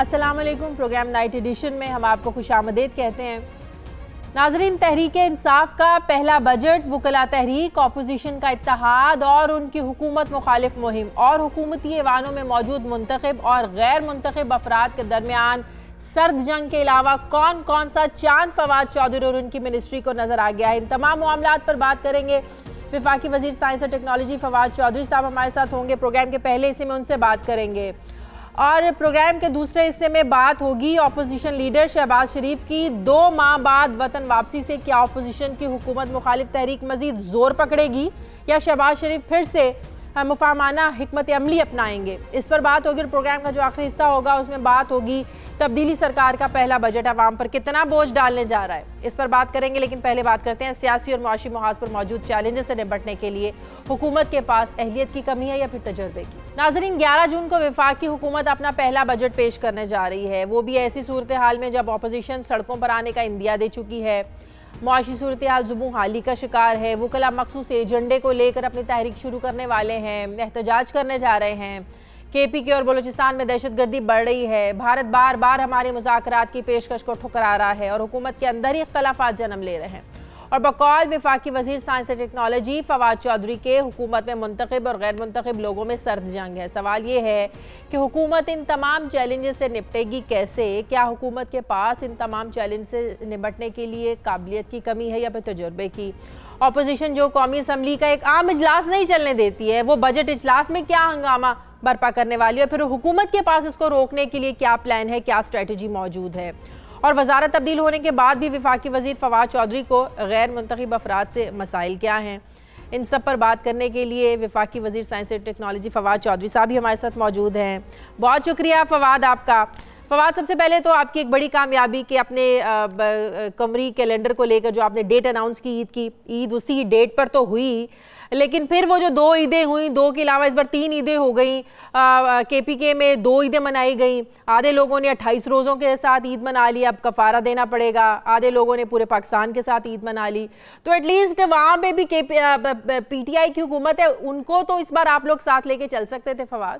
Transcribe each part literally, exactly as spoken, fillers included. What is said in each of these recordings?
अस्सलाम वालेकुम। Programme night addition में हम आपको खुशामदीद कहते हैं। नाजरीन, तहरीक इंसाफ का पहला बजट, वकला तहरीक, अपोजिशन का इत्तेहाद और उनकी हुकूमत मुखालिफ मुहिम और हुकूमती ऐवानों में मौजूद मुंतखब और गैर मुंतखब अफराद के दरमियान सर्द जंग के अलावा कौन कौन सा चांद फवाद चौधरी और उनकी मिनिस्ट्री को नजर आ गया है, इन तमाम मामलात पर बात करेंगे। वफाकी वजीर साइंस और टेक्नोलॉजी फवाद चौधरी साहब हमारे साथ होंगे। प्रोग्राम के पहले हिस्से में उनसे बात करेंगे और प्रोग्राम के दूसरे हिस्से में बात होगी अपोजिशन लीडर शहबाज शरीफ की। दो माह बाद वतन वापसी से क्या अपोजिशन की हुकूमत मुखालिफ तहरीक मजीद जोर पकड़ेगी या शहबाज शरीफ फिर से मुफाहमाना हिकमत अमली अपनाएंगे, इस पर बात होगी। और प्रोग्राम का जो आखिरी हिस्सा होगा उसमें बात होगी तब्दीली सरकार का पहला बजट अवाम पर कितना बोझ डालने जा रहा है, इस पर बात करेंगे। लेकिन पहले बात करते हैं सियासी और मुआशी महाज पर मौजूद चैलेंजेस से निपटने के लिए हुकूमत के पास अहलियत की कमी है या फिर तजर्बे की। नाजरीन, ग्यारह जून को वफाकी हुकूमत अपना पहला बजट पेश करने जा रही है, वो भी ऐसी सूरत हाल में जब अपोजिशन सड़कों पर आने का इंदिया दे चुकी है, मुआशी सूरत हाल जुबू हाली का शिकार है, वकला मखसूस एजेंडे को लेकर अपनी तहरीक शुरू करने वाले हैं, एहतजाज करने जा रहे हैं। के पी के और बलूचिस्तान में दहशत गर्दी बढ़ रही है, भारत बार बार हमारे मुज़ाकरात की पेशकश को ठुकरा रहा है और हुकूमत के अंदर ही इख्तलाफात जन्म ले रहे हैं। और बकौल वफाकी वजीर साइंस और टेक्नोलॉजी फवाद चौधरी के हुकूमत में मुंतखब और गैर मुंतखब लोगों में सर्द जंग है। सवाल ये है कि हुकूमत इन तमाम चैलेंजेस से निपटेगी कैसे? क्या हुकूमत के पास इन तमाम चैलेंज से निपटने के लिए काबिलियत की कमी है या फिर तजुर्बे की? अपोजिशन जो कौमी असम्बली का एक आम इजलास नहीं चलने देती है, वो बजट इजलास में क्या हंगामा बर्पा करने वाली है, फिर हुकूमत के पास इसको रोकने के लिए क्या प्लान है, क्या स्ट्रेटजी मौजूद है? और वजारत तब्दील होने के बाद भी वफाकी वजीर फवाद चौधरी को गैर मुंतखब अफराद से मसाइल क्या हैं, इन सब पर बात करने के लिए वफाकी वजीर साइंस और टेक्नोलॉजी फवाद चौधरी साहब भी हमारे साथ मौजूद हैं। बहुत शुक्रिया फवाद आपका। फवाद, सबसे पहले तो आपकी एक बड़ी कामयाबी कि अपने कमरी कैलेंडर को लेकर जो आपने डेट अनाउंस की, ईद की ईद उसी डेट पर तो हुई, लेकिन फिर वो जो दो ईदें हुई, दो के अलावा इस बार तीन ईदें हो गई। के पी के में दो ईदें मनाई गई, आधे लोगों ने अट्ठाईस रोज़ों के साथ ईद मना ली, अब कफ़ारा देना पड़ेगा, आधे लोगों ने पूरे पाकिस्तान के साथ ईद मना ली। तो एटलीस्ट वहाँ पे भी के पी टी आई की हुकूमत है, उनको तो इस बार आप लोग साथ लेके चल सकते थे फवाद।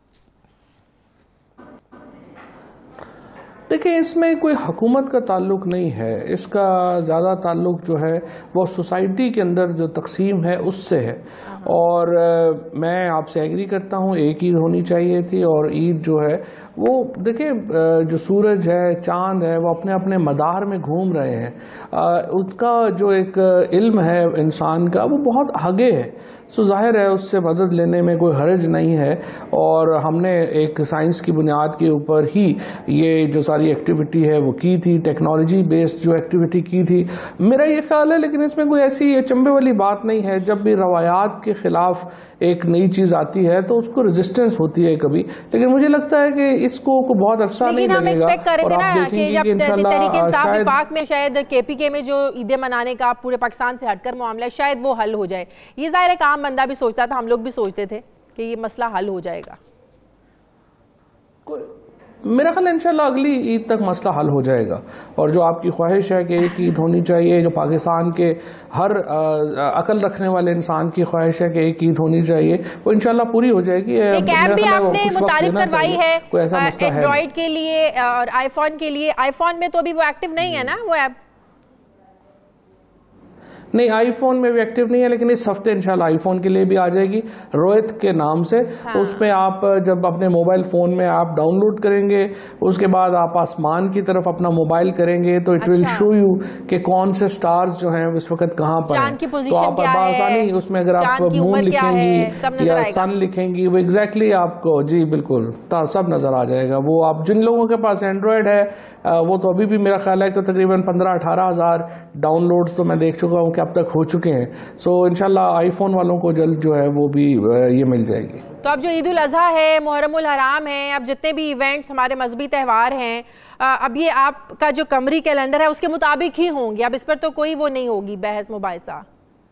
देखिए, इसमें कोई हुकूमत का ताल्लुक नहीं है, इसका ज़्यादा ताल्लुक जो है वो सोसाइटी के अंदर जो तकसीम है उससे है। और आ, मैं आपसे एग्री करता हूँ, एक ईद होनी चाहिए थी। और ईद जो है वो देखिए, जो सूरज है, चांद है, वो अपने अपने मदार में घूम रहे हैं। आ, उसका जो एक इल्म है इंसान का, वो बहुत आगे है। सो जाहिर है उससे मदद लेने में कोई हर्ज नहीं है। और हमने एक साइंस की बुनियाद के ऊपर ही ये जो सारी एक्टिविटी है वो की थी, टेक्नोलॉजी बेस्ड जो एक्टिविटी की थी, मेरा ये ख्याल है। लेकिन इसमें कोई ऐसी अचंभे वाली बात नहीं है। जब भी रवायात के खिलाफ एक नई चीज़ आती है तो उसको रेजिस्टेंस होती है कभी, लेकिन मुझे लगता है कि इसको को बहुत अरसा नहीं लगेगा। हम एक्सपेक्ट कर रहे थे ना कि जब तहरीक इंसाफ वफाक में शायद के पी के में जो ईदें मनाने का पूरे पाकिस्तान से हटकर मामला है, शायद वो हल हो जाए। ये ज़ाहिर है काम बंदा भी सोचता था, हम लोग भी सोचते थे कि ये मसला हल हो जाएगा। मेरा ख्याल इंशाल्लाह अगली ईद तक मसला हल हो जाएगा। और जो आपकी ख्वाहिश है कि एक ईद होनी चाहिए, जो पाकिस्तान के हर अकल रखने वाले इंसान की ख्वाहिश है कि एक ईद होनी चाहिए, वो इंशाल्लाह पूरी हो जाएगी। एक ऐप भी आपने मुतारिफ करवाई है एंड्रॉइड के लिए और आईफोन के लिए। आईफोन में तो अभी वो एक्टिव नहीं है ना वो ऐप? नहीं, आईफोन में भी एक्टिव नहीं है, लेकिन इस हफ्ते इंशाल्लाह आईफोन के लिए भी आ जाएगी रोहित के नाम से। हाँ। उसमें आप जब अपने मोबाइल फ़ोन में आप डाउनलोड करेंगे, उसके बाद आप आसमान की तरफ अपना मोबाइल करेंगे तो इट विल शो यू कि कौन से स्टार्स जो हैं इस वक्त कहाँ पर हैं। तो आप आसानी उसमें अगर आप मून लिखेंगी या सन लिखेंगी, वो एग्जैक्टली आपको, जी बिल्कुल, सब नज़र आ जाएगा। वो आप जिन लोगों के पास एंड्रॉयड है वो तो अभी भी मेरा ख्याल है कि तकरीबन पंद्रह अठारह हज़ार डाउनलोड्स तो मैं देख चुका हूँ अब तक हो चुके हैं। सो इंशाल्लाह आईफोन वालों को जल्द जो है वो भी ये मिल जाएगी। तो अब जो ईद उल अज़हा है, मुहर्रम उल हराम है, अब जितने भी इवेंट्स हमारे मजहबी त्यौहार हैं, अब ये आपका जो कमरी कैलेंडर है उसके मुताबिक ही होंगे, अब इस पर तो कोई वो नहीं होगी बहस मुबाहिसा।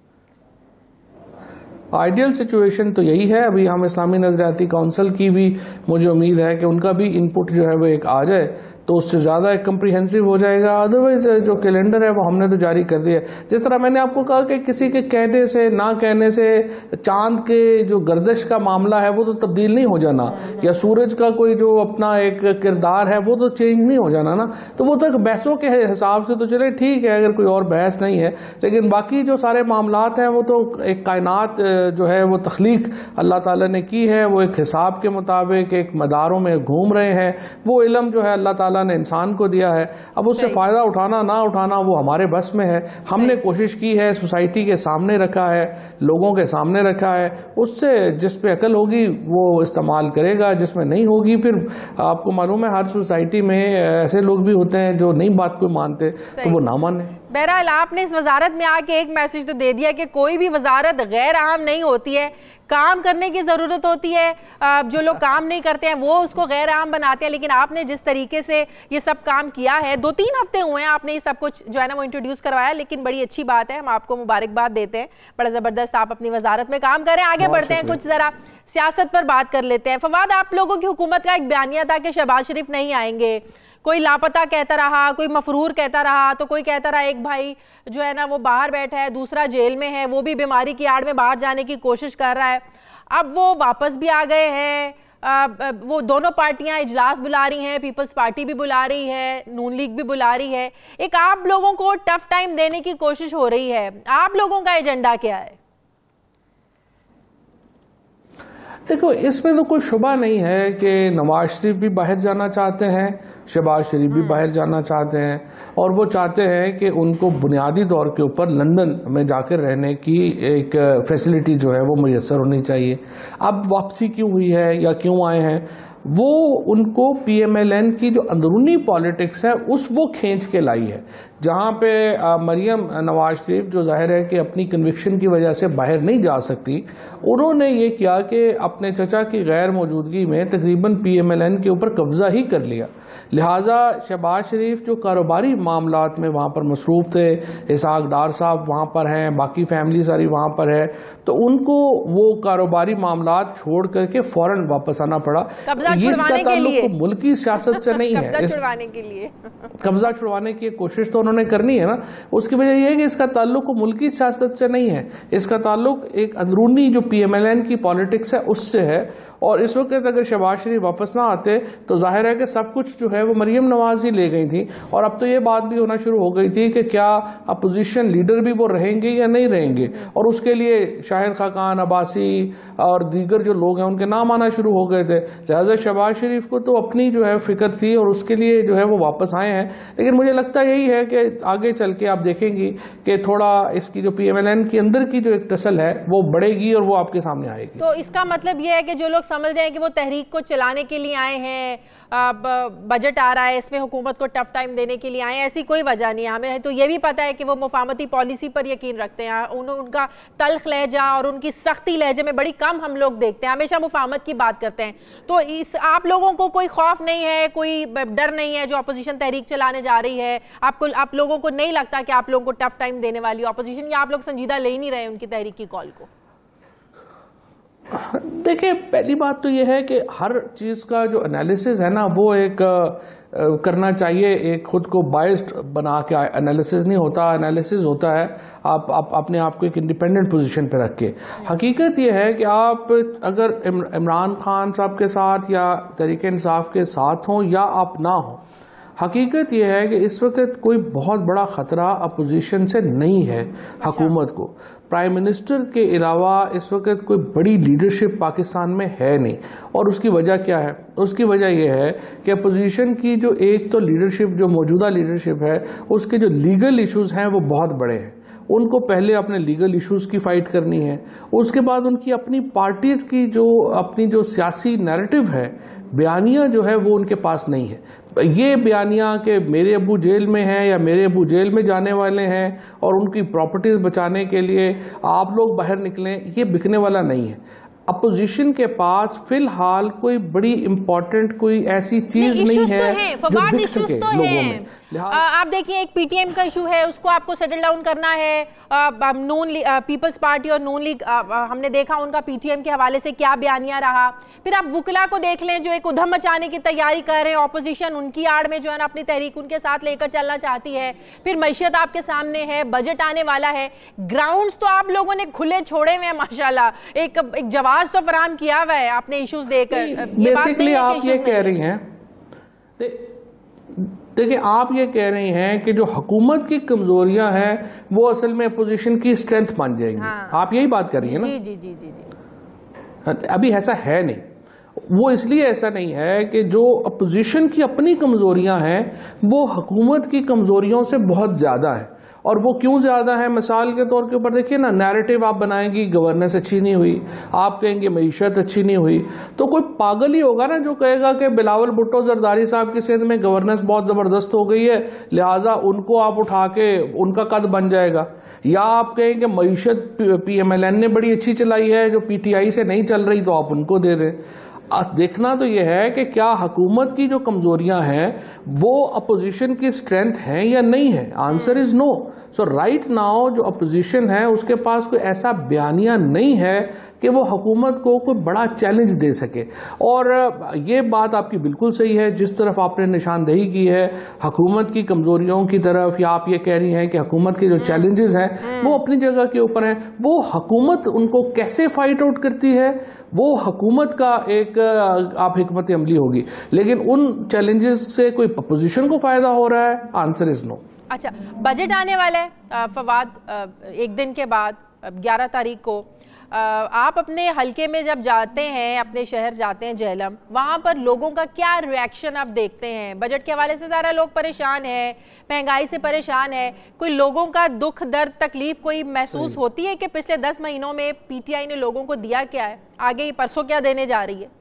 आइडियल सिचुएशन तो यही है। अभी हम इस्लामी नज़रियाती काउंसिल की भी मुझे उम्मीद है कि उनका भी इनपुट जो है वो एक आ जाए तो उससे ज़्यादा एक कम्प्रीहेंसिव हो जाएगा। अदरवाइज जो कैलेंडर है वो हमने तो जारी कर दिया। जिस तरह मैंने आपको कहा कि किसी के कहने से ना कहने से चांद के जो गर्दिश का मामला है वो तो तब्दील नहीं हो जाना, या सूरज का कोई जो अपना एक किरदार है वो तो चेंज नहीं हो जाना ना। तो वो तो बहसों के हिसाब से तो चले ठीक है, अगर कोई और बहस नहीं है, लेकिन बाकी जो सारे मामलात हैं वो तो एक कायनात जो है वो तख्लीक अल्लाह ताला ने की है, वो एक हिसाब के मुताबिक एक मदारों में घूम रहे हैं। वो इल्म जो है अल्लाह ताला ने इंसान को दिया है, अब उससे फ़ायदा उठाना ना उठाना वो हमारे बस में है। हमने कोशिश की है, सोसाइटी के सामने रखा है, लोगों के सामने रखा है, उससे जिस पे अकल होगी वो इस्तेमाल करेगा, जिसमें नहीं होगी फिर आपको मालूम है हर सोसाइटी में ऐसे लोग भी होते हैं जो नई बात को मानते तो वो ना माने। बहरहाल आपने इस वजारत में आके एक मैसेज तो दे दिया कि कोई भी वजारत गैर आम नहीं होती है, काम करने की ज़रूरत होती है, जो लोग काम नहीं करते हैं वो उसको गैर आम बनाते हैं। लेकिन आपने जिस तरीके से ये सब काम किया है, दो तीन हफ्ते हुए हैं आपने ये सब कुछ जो है ना वो इंट्रोड्यूस करवाया, लेकिन बड़ी अच्छी बात है, हम आपको मुबारकबाद देते हैं, बड़ा ज़बरदस्त आप अपनी वजारत में काम करें। आगे बढ़ते हैं, कुछ ज़रा सियासत पर बात कर लेते हैं। फवाद, आप लोगों की हुकूमत का एक बयानिया था कि शहबाज शरीफ नहीं आएंगे, कोई लापता कहता रहा, कोई मफरूर कहता रहा, तो कोई कहता रहा एक भाई जो है ना वो बाहर बैठा है, दूसरा जेल में है, वो भी बीमारी की आड़ में बाहर जाने की कोशिश कर रहा है। अब वो वापस भी आ गए हैं, वो दोनों पार्टियां इजलास बुला रही हैं, पीपल्स पार्टी भी बुला रही है, नून लीग भी बुला रही है, एक आप लोगों को टफ टाइम देने की कोशिश हो रही है। आप लोगों का एजेंडा क्या है? देखो, इसमें तो कोई शुबा नहीं है कि नवाज शरीफ भी बाहर जाना चाहते हैं, शहबाज शरीफ भी बाहर जाना चाहते हैं, और वो चाहते हैं कि उनको बुनियादी तौर के ऊपर लंदन में जाकर रहने की एक फैसिलिटी जो है वो मुयस्सर होनी चाहिए। अब वापसी क्यों हुई है या क्यों आए हैं, वो उनको पी एम एल एन की जो अंदरूनी पॉलिटिक्स है उस वो खींच के लाई है, जहाँ पे मरियम नवाज शरीफ जो जाहिर है कि अपनी कन्विक्शन की वजह से बाहर नहीं जा सकती, उन्होंने ये किया कि अपने चचा की गैर मौजूदगी में तकरीबन पी एम एल एन के ऊपर कब्जा ही कर लिया। लिहाजा शहबाज शरीफ जो कारोबारी मामलात में वहाँ पर मसरूफ़ थे, इसहाक डार साहब वहाँ पर हैं, बाकी फैमिली सारी वहाँ पर है, तो उनको वो कारोबारी मामलात छोड़ करके फ़ौरन वापस आना पड़ा। ये इसका ताल्लुक मुल्की सियासत से नहीं है, छुड़वाने के लिए कब्जा छुड़वाने की कोशिश तो उन्होंने करनी है ना। उसकी वजह यह है कि इसका ताल्लुक मुल्की सियासत से नहीं है, इसका ताल्लुक एक अंदरूनी जो पी एम एल एन की पॉलिटिक्स है उससे है। और इस वक्त अगर शहबाज शरीफ वापस ना आते तो जाहिर है कि सब कुछ जो है वो मरियम नवाज ही ले गई थी, और अब तो ये बात भी होना शुरू हो गई थी कि क्या अपोजिशन लीडर भी वो रहेंगे या नहीं रहेंगे, और उसके लिए शाहिद खाकान, अब्बासी और दीगर जो लोग हैं उनके नाम आना शुरू हो गए थे। लिहाजा शहबाज शरीफ को तो अपनी जो है फिक्र थी और उसके लिए जो है वो वापस आए हैं। लेकिन मुझे लगता यही है कि आगे चल के आप देखेंगी कि थोड़ा इसकी जो पी एम एल एन के अंदर की जो एक टसल है वो बढ़ेगी और वो आपके सामने आएगी। तो इसका मतलब ये है कि जो लोग समझ रहे हैं कि वो तहरीक को चलाने के लिए आए हैं, बजट आ रहा है इसमें हुकूमत को टफ टाइम देने के लिए आए हैं, ऐसी कोई वजह नहीं है। हमें तो ये भी पता है कि वो मुफाहमती पॉलिसी पर यकीन रखते हैं, उन, उनका तल्ख लहजा और उनकी सख्ती लहजे में बड़ी कम हम लोग देखते हैं, हमेशा मुफाहमत की बात करते हैं। तो इस आप लोगों को कोई खौफ नहीं है, कोई डर नहीं है जो अपोजिशन तहरीक चलाने जा रही है? आपको आप लोगों को नहीं लगता कि आप लोगों को टफ टाइम देने वाली अपोजिशन, या आप लोग संजीदा ले ही नहीं रहे उनकी तहरीक की कॉल को? देखिए, पहली बात तो यह है कि हर चीज़ का जो एनालिसिस है ना वो एक आ, करना चाहिए, एक खुद को बाइस्ड बना के एनालिसिस नहीं होता। एनालिसिस होता है आप, आप अपने आप को एक इंडिपेंडेंट पोजीशन पे रख के। हकीकत यह है कि आप अगर इमरान खान साहब के साथ या तहरीक इंसाफ के साथ हों या आप ना हों, हकीकत यह है कि इस वक्त कोई बहुत बड़ा ख़तरा अपोजिशन से नहीं है हुकूमत को। प्राइम मिनिस्टर के अलावा इस वक्त कोई बड़ी लीडरशिप पाकिस्तान में है नहीं, और उसकी वजह क्या है? उसकी वजह यह है कि अपोजिशन की जो एक तो लीडरशिप, जो मौजूदा लीडरशिप है, उसके जो लीगल इश्यूज हैं वो बहुत बड़े हैं। उनको पहले अपने लीगल इश्यूज की फाइट करनी है, उसके बाद उनकी अपनी पार्टीज की जो अपनी जो सियासी नैरेटिव है, बयानिया जो है वो उनके पास नहीं है। ये बयानिया कि मेरे अबू जेल में हैं या मेरे अबू जेल में जाने वाले हैं और उनकी प्रॉपर्टीज बचाने के लिए आप लोग बाहर निकलें, ये बिकने वाला नहीं है। अपोजिशन के पास फिलहाल कोई बड़ी इंपॉर्टेंट कोई ऐसी चीज नहीं, नहीं है तो जो बिक सके लोगों में। आप देखिए एक पीटीएम का इशू है, उसको आपको सेटल डाउन करना है। नून पीपल्स पार्टी और नून लीग, हमने देखा उनका पीटीएम के हवाले से क्या बयानिया रहा। फिर आप वुकला को देख लें जो एक उधम मचाने की तैयारी कर रहे हैं, ऑपोजिशन उनकी आड़ में जो है ना अपनी तहरीक उनके साथ लेकर चलना चाहती है। फिर मैशियत आपके सामने है, बजट आने वाला है, ग्राउंड्स तो आप लोगों ने खुले छोड़े हुए हैं माशाल्लाह, एक एक जवाब तो फराहम किया हुआ है आपने इश्यूज देकर। ये बात नहीं है कि आप ये कह रही हैं, देखिए आप ये कह रही हैं कि जो हुकूमत की कमजोरियां हैं वो असल में अपोजिशन की स्ट्रेंथ मान जाएंगी। हाँ। आप यही बात कर रही हैं ना? जी जी जी जी जी। अभी ऐसा है नहीं, वो इसलिए ऐसा नहीं है कि जो अपोजिशन की अपनी कमजोरियां हैं वो हुकूमत की कमजोरियों से बहुत ज्यादा है। और वो क्यों ज्यादा है, मिसाल के तौर के ऊपर देखिए ना, नैरेटिव आप बनाएंगी गवर्नेंस अच्छी नहीं हुई, आप कहेंगे मईशत अच्छी नहीं हुई, तो कोई पागल ही होगा ना जो कहेगा कि बिलावल भुट्टो जरदारी साहब की सिंध में गवर्नेंस बहुत जबरदस्त हो गई है लिहाजा उनको आप उठा के उनका कद बन जाएगा। या आप कहेंगे मईशत पीएमएलएन ने बड़ी अच्छी चलाई है जो पीटीआई से नहीं चल रही तो आप उनको दे दें। देखना तो यह है कि क्या हुकूमत की जो कमजोरियां हैं वो अपोजिशन की स्ट्रेंथ है या नहीं है। Answer is no. So right now जो अपोजिशन है उसके पास कोई ऐसा बयानिया नहीं है कि वो हुकूमत को कोई बड़ा चैलेंज दे सके। और ये बात आपकी बिल्कुल सही है, जिस तरफ आपने निशानदेही की है हुकूमत की कमजोरियों की तरफ, या आप ये कह रही हैं कि हुकूमत के जो चैलेंजेस हैं वो अपनी जगह के ऊपर हैं, वो हुकूमत उनको कैसे फाइट आउट करती है वो हुकूमत का एक आप हिकमत अमली होगी। लेकिन उन चैलेंजेस से कोई अपोजिशन को फायदा हो रहा है? Answer is no. अच्छा, बजट आने वाला है फवाद एक दिन के बाद ग्यारह तारीख को। आप अपने हलके में जब जाते हैं, अपने शहर जाते हैं जेहलम, वहाँ पर लोगों का क्या रिएक्शन आप देखते हैं? बजट के हवाले से ज़रा लोग परेशान हैं, महंगाई से परेशान है, कोई लोगों का दुख दर्द तकलीफ कोई महसूस होती है कि पिछले दस महीनों में पीटीआई ने लोगों को दिया क्या है, आगे परसों क्या देने जा रही है?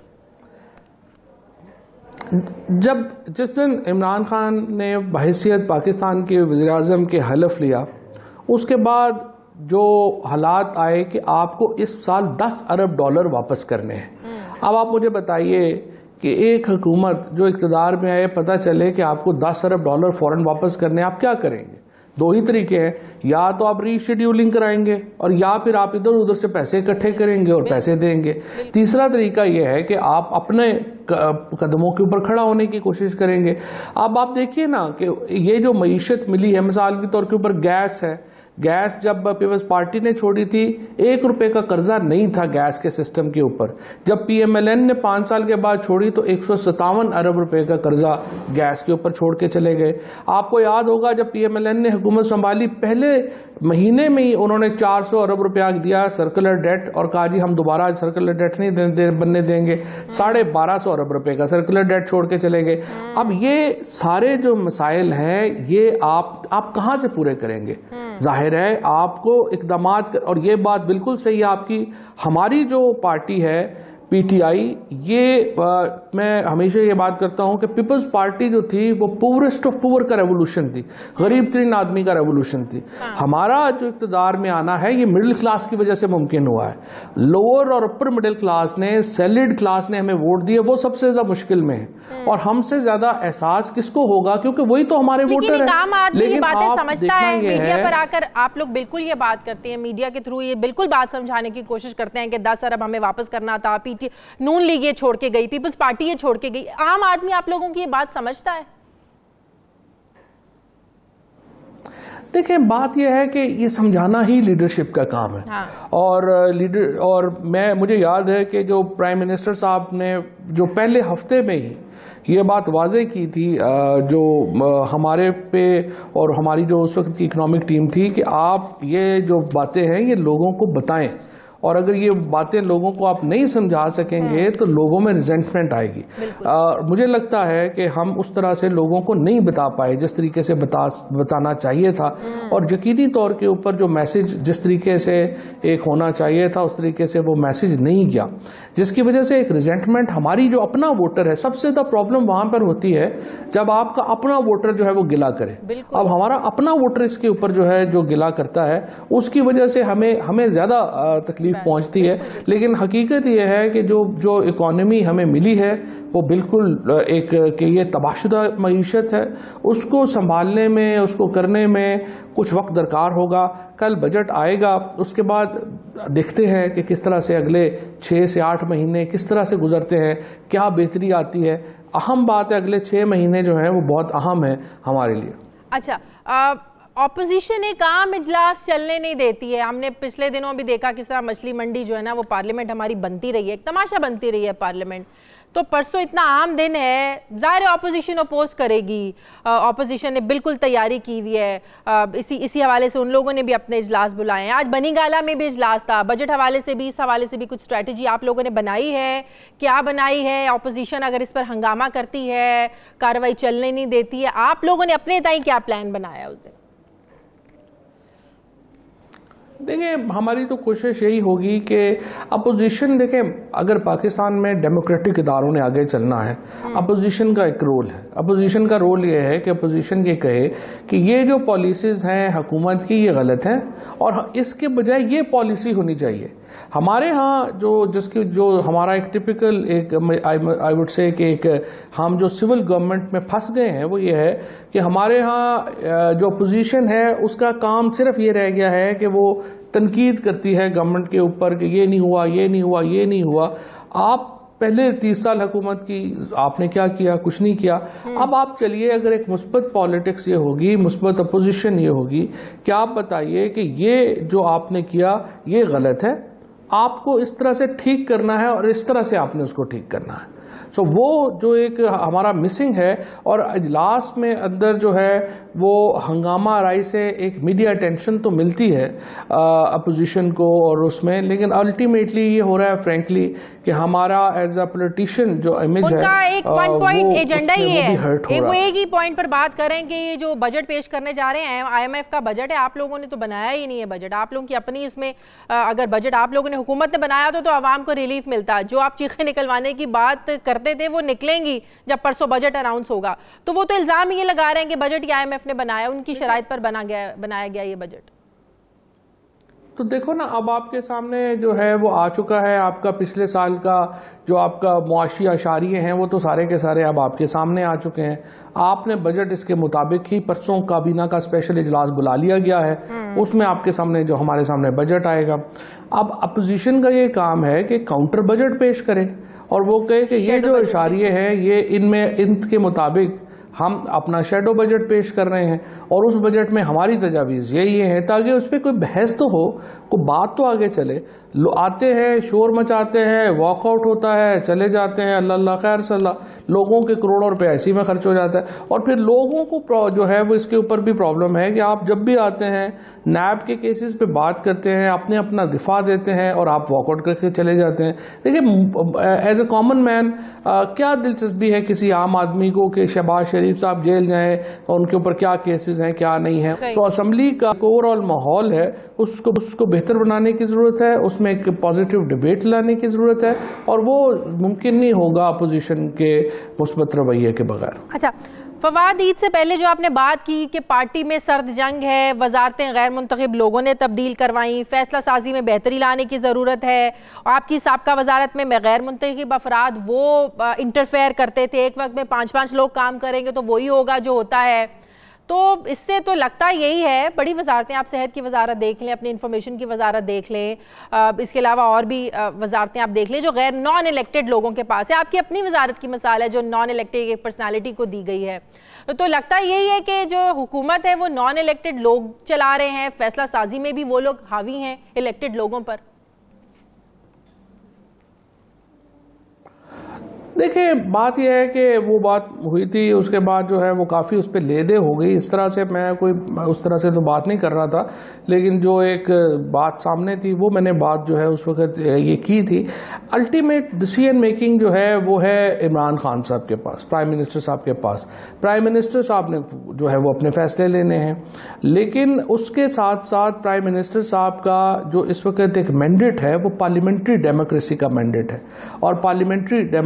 जब जिस दिन इमरान खान ने बहैसियत पाकिस्तान के वज़ीर-ए-आज़म के हलफ लिया, उसके बाद जो हालात आए कि आपको इस साल दस अरब डॉलर वापस करने हैं। अब आप मुझे बताइए कि एक हुकूमत जो इक़्तिदार में आए, पता चले कि आपको दस अरब डॉलर फौरन वापस करने, आप क्या करेंगे? दो ही तरीके हैं, या तो आप रीशेड्यूलिंग कराएंगे और या फिर आप इधर उधर से पैसे इकट्ठे करेंगे और पैसे देंगे। तीसरा तरीका यह है कि आप अपने कदमों के ऊपर खड़ा होने की कोशिश करेंगे। अब आप देखिए ना कि ये जो मईशत मिली है, मिसाल के तौर के ऊपर गैस है, गैस जब पीपल्स पार्टी ने छोड़ी थी एक रुपए का कर्जा नहीं था गैस के सिस्टम के ऊपर। जब पीएमएलएन ने पांच साल के बाद छोड़ी तो एक सौ सत्तावन अरब रुपए का कर्जा गैस के ऊपर छोड़ के चले गए। आपको याद होगा जब पीएमएलएन ने हुकूमत संभाली पहले महीने में ही उन्होंने चार सौ अरब रुपया दिया सर्कुलर डेट और कहा जी हम दोबारा सर्कुलर डेट नहीं दे, दे, बनने देंगे। साढ़े बारह सौ अरब रुपए का सर्कुलर डेट छोड़ के चले गए। अब ये सारे जो मसाइल हैं ये आप आप कहां से पूरे करेंगे? जाहिर है आपको इकदामात, और ये बात बिल्कुल सही है आपकी, हमारी जो पार्टी है पीटीआई, ये आ, मैं हमेशा ये बात करता हूं कि पीपल्स पार्टी जो थी वो पुअरेस्ट ऑफ पुअर का रेवोल्यूशन थी, गरीब तरीन आदमी का रेवोल्यूशन थी। हाँ। हमारा जो इक़्तिदार में आना है ये मिडिल क्लास की वजह से मुमकिन हुआ है। लोअर और अपर मिडिल क्लास ने, सैलरीड क्लास ने हमें वोट दिए, वो सबसे ज्यादा मुश्किल में है। और हमसे ज्यादा एहसास किसको होगा, क्योंकि वही तो हमारे वोटर हैं। लेकिन बातें समझता है, मीडिया पर आकर आप लोग बिल्कुल ये बात करते हैं, मीडिया के थ्रू ये बिल्कुल बात समझाने की कोशिश करते हैं कि दस अरब हमें वापस करना था, नून लीग ये छोड़ के गई, पीपल्स पार्टी ये छोड़ के गई। आम आदमी आप लोगों की ये बात समझता है? देखिए बात यह है कि ये समझाना ही लीडरशिप का काम है। हाँ। और लीडर और मैं मुझे याद है कि जो प्राइम मिनिस्टर साहब ने जो पहले हफ्ते में ही ये बात वाजे की थी जो हमारे पे और हमारी जो उस वक्त की इकोनॉमिक टीम थी कि आप ये जो बातें हैं ये लोगों को बताएं, और अगर ये बातें लोगों को आप नहीं समझा सकेंगे तो लोगों में रिजेंटमेंट आएगी। आ, मुझे लगता है कि हम उस तरह से लोगों को नहीं बता पाए जिस तरीके से बता बताना चाहिए था, और यकीनी तौर के ऊपर जो मैसेज जिस तरीके से एक होना चाहिए था उस तरीके से वो मैसेज नहीं गया, जिसकी वजह से एक रिजेंटमेंट हमारी जो अपना वोटर है, सबसे ज़्यादा प्रॉब्लम वहां पर होती है जब आपका अपना वोटर जो है वो गिला करे। अब हमारा अपना वोटर इसके ऊपर जो है जो गिला करता है उसकी वजह से हमें हमें ज्यादा तकलीफ तकलीफ पहुंचती है, लेकिन हकीकत यह है कि जो जो इकॉनमी हमें मिली है वो बिल्कुल एक कि ये तबाहशुदा मईशत है, उसको संभालने में, उसको करने में कुछ वक्त दरकार होगा। कल बजट आएगा, उसके बाद देखते हैं कि किस तरह से अगले छः से आठ महीने किस तरह से गुजरते हैं, क्या बेहतरी आती है। अहम बात है, अगले छः महीने जो हैं वो बहुत अहम है हमारे लिए। अच्छा, ऑपोजिशन एक आम इजलास चलने नहीं देती है। हमने पिछले दिनों भी देखा किस तरह मछली मंडी जो है ना वो पार्लियामेंट हमारी बनती रही है, एक तमाशा बनती रही है पार्लियामेंट। तो परसों इतना आम दिन है, ज़ाहिर ऑपोजिशन अपोज करेगी, ऑपोजिशन ने बिल्कुल तैयारी की हुई है। आ, इसी इसी हवाले से उन लोगों ने भी अपने इजलास बुलाए हैं। आज बनी गाला में भी इजलास था, बजट हवाले से भी, इस हवाले से भी कुछ स्ट्रैटेजी आप लोगों ने बनाई है? क्या बनाई है? ऑपोजिशन अगर इस पर हंगामा करती है, कार्रवाई चलने नहीं देती है, आप लोगों ने अपने ताई क्या प्लान बनाया उस दिन? देखिए, हमारी तो कोशिश यही होगी कि अपोजिशन, देखें अगर पाकिस्तान में डेमोक्रेटिक इदारों ने आगे चलना है, अपोजिशन का एक रोल है। अपोजिशन का रोल ये है कि अपोजिशन ये कहे कि ये जो पॉलिसीज़ हैं हुकूमत की ये गलत हैं और इसके बजाय ये पॉलिसी होनी चाहिए। हमारे यहाँ जो जिसकी जो हमारा एक टिपिकल एक आई वुड से कि एक हम जो सिविल गवर्नमेंट में फंस गए हैं वो ये है कि हमारे यहाँ जो अपोजिशन है उसका काम सिर्फ ये रह गया है कि वो तनकीद करती है गवर्नमेंट के ऊपर कि ये नहीं हुआ, ये नहीं हुआ, ये नहीं हुआ। आप पहले तीस साल हुकूमत की आपने क्या किया? कुछ नहीं किया। अब आप चलिए, अगर एक मुस्बत पॉलिटिक्स ये होगी, मुस्बत अपोजिशन ये होगी कि आप बताइए कि ये जो आपने किया ये गलत है, आपको इस तरह से ठीक करना है और इस तरह से आपने उसको ठीक करना है। सो so, वो जो एक हमारा मिसिंग है, और इजलास में अंदर जो है वो हंगामा राय से एक मीडिया अटेंशन तो मिलती है अपोजिशन को और उसमें, लेकिन अल्टीमेटली ये हो रहा है फ्रेंकली कि हमारा एज अ पॉलिटिशियन जो इमेज है उनका एक वन पॉइंट एजेंडा ही है, एक वो एक ही पॉइंट पर बात करें कि ये जो बजट पेश करने जा रहे हैं आईएमएफ का बजट है, आप लोगों ने तो बनाया ही नहीं है बजट। आप लोगों की अपनी इसमें अगर बजट आप लोगों ने हुकूमत ने बनाया तो, तो आवाम को रिलीफ मिलता। जो आप चीखें निकलवाने की बात करते थे वो निकलेंगी जब परसों बजट अनाउंस होगा। तो वो तो इल्जाम ये लगा रहे हैं कि बजट ये आईएमएफ ने बनाया, उनकी शराइत पर बना गया बनाया गया ये बजट। तो देखो ना, अब आपके सामने जो है वो आ चुका है, आपका पिछले साल का जो आपका मुआशी अशारिये हैं वो तो सारे के सारे अब आपके सामने आ चुके हैं। आपने बजट इसके मुताबिक ही, परसों काबीना का स्पेशल इजलास बुला लिया गया है, उसमें आपके सामने जो हमारे सामने बजट आएगा। अब अपोजिशन का ये काम है कि काउंटर बजट पेश करे और वो कहे कि ये जो इशारिये हैं ये इनमें इनके मुताबिक हम अपना शेडो बजट पेश कर रहे हैं और उस बजट में हमारी तजावीज़ यही है, ताकि उस पर कोई बहस तो हो, कोई बात तो आगे चले। लो आते हैं, शोर मचाते हैं, वॉकआउट होता है, चले जाते हैं, अल्लाह अल्लाह खैर सल्ला, लोगों के करोड़ों रुपए ऐसी में खर्च हो जाता है। और फिर लोगों को जो है वो इसके ऊपर भी प्रॉब्लम है कि आप जब भी आते हैं नैब के केसेस पे बात करते हैं, अपने अपना दिफा देते हैं और आप वॉकआउट करके चले जाते हैं। देखिए, एज ए कॉमन मैन क्या दिलचस्पी है किसी आम आदमी को कि शहबाज शरीफ साहब जेल जाएं और उनके ऊपर क्या केसेस हैं क्या नहीं है। तो असेंबली का ओवरऑल माहौल है उसको उसको बेहतर बनाने की जरूरत है, उसमें एक पॉजिटिव डिबेट लाने की जरूरत है और वो मुमकिन नहीं होगा अपोजिशन के मुस्बत रवैये के बगैर। अच्छा फवाद, ईद से पहले जो आपने बात की कि पार्टी में सर्द जंग है, वजारतें गैर मुंतखब लोगों ने तब्दील करवाई, फैसला साजी में बेहतरी लाने की ज़रूरत है। आपकी साबका वजारत में गैर मुंतखब अफराद वो इंटरफेयर करते थे, एक वक्त में पाँच पाँच लोग काम करेंगे तो वही होगा जो होता है। तो इससे तो लगता यही है, बड़ी वजारतें, आप सेहत की वजारत देख लें, अपनी इंफॉर्मेशन की वजारत देख लें, इसके अलावा और भी वजारतें आप देख लें जो गैर नॉन इलेक्टेड लोगों के पास है। आपकी अपनी वजारत की मिसाल है जो नॉन इलेक्टेड एक पर्सनालिटी को दी गई है। तो लगता यही है कि जो हुकूमत है वो नॉन इलेक्टेड लोग चला रहे हैं, फैसला साजी में भी वो लोग हावी हैं इलेक्टेड लोगों पर। देखिए, बात यह है कि वो बात हुई थी, उसके बाद जो है वो काफ़ी उस पर लेदे हो गई। इस तरह से मैं कोई उस तरह से तो बात नहीं कर रहा था, लेकिन जो एक बात सामने थी वो मैंने बात जो है उस वक्त ये की थी। अल्टीमेट डिसीजन मेकिंग जो है वो है इमरान खान साहब के पास, प्राइम मिनिस्टर साहब के पास। प्राइम मिनिस्टर साहब ने जो है वो अपने फैसले लेने हैं, लेकिन उसके साथ साथ प्राइम मिनिस्टर साहब का जो इस वक्त एक मैंडेट है वो पार्लियामेंट्री डेमोक्रेसी का मैंडेट है और पार्लियामेंट्री डेमोक्रेसी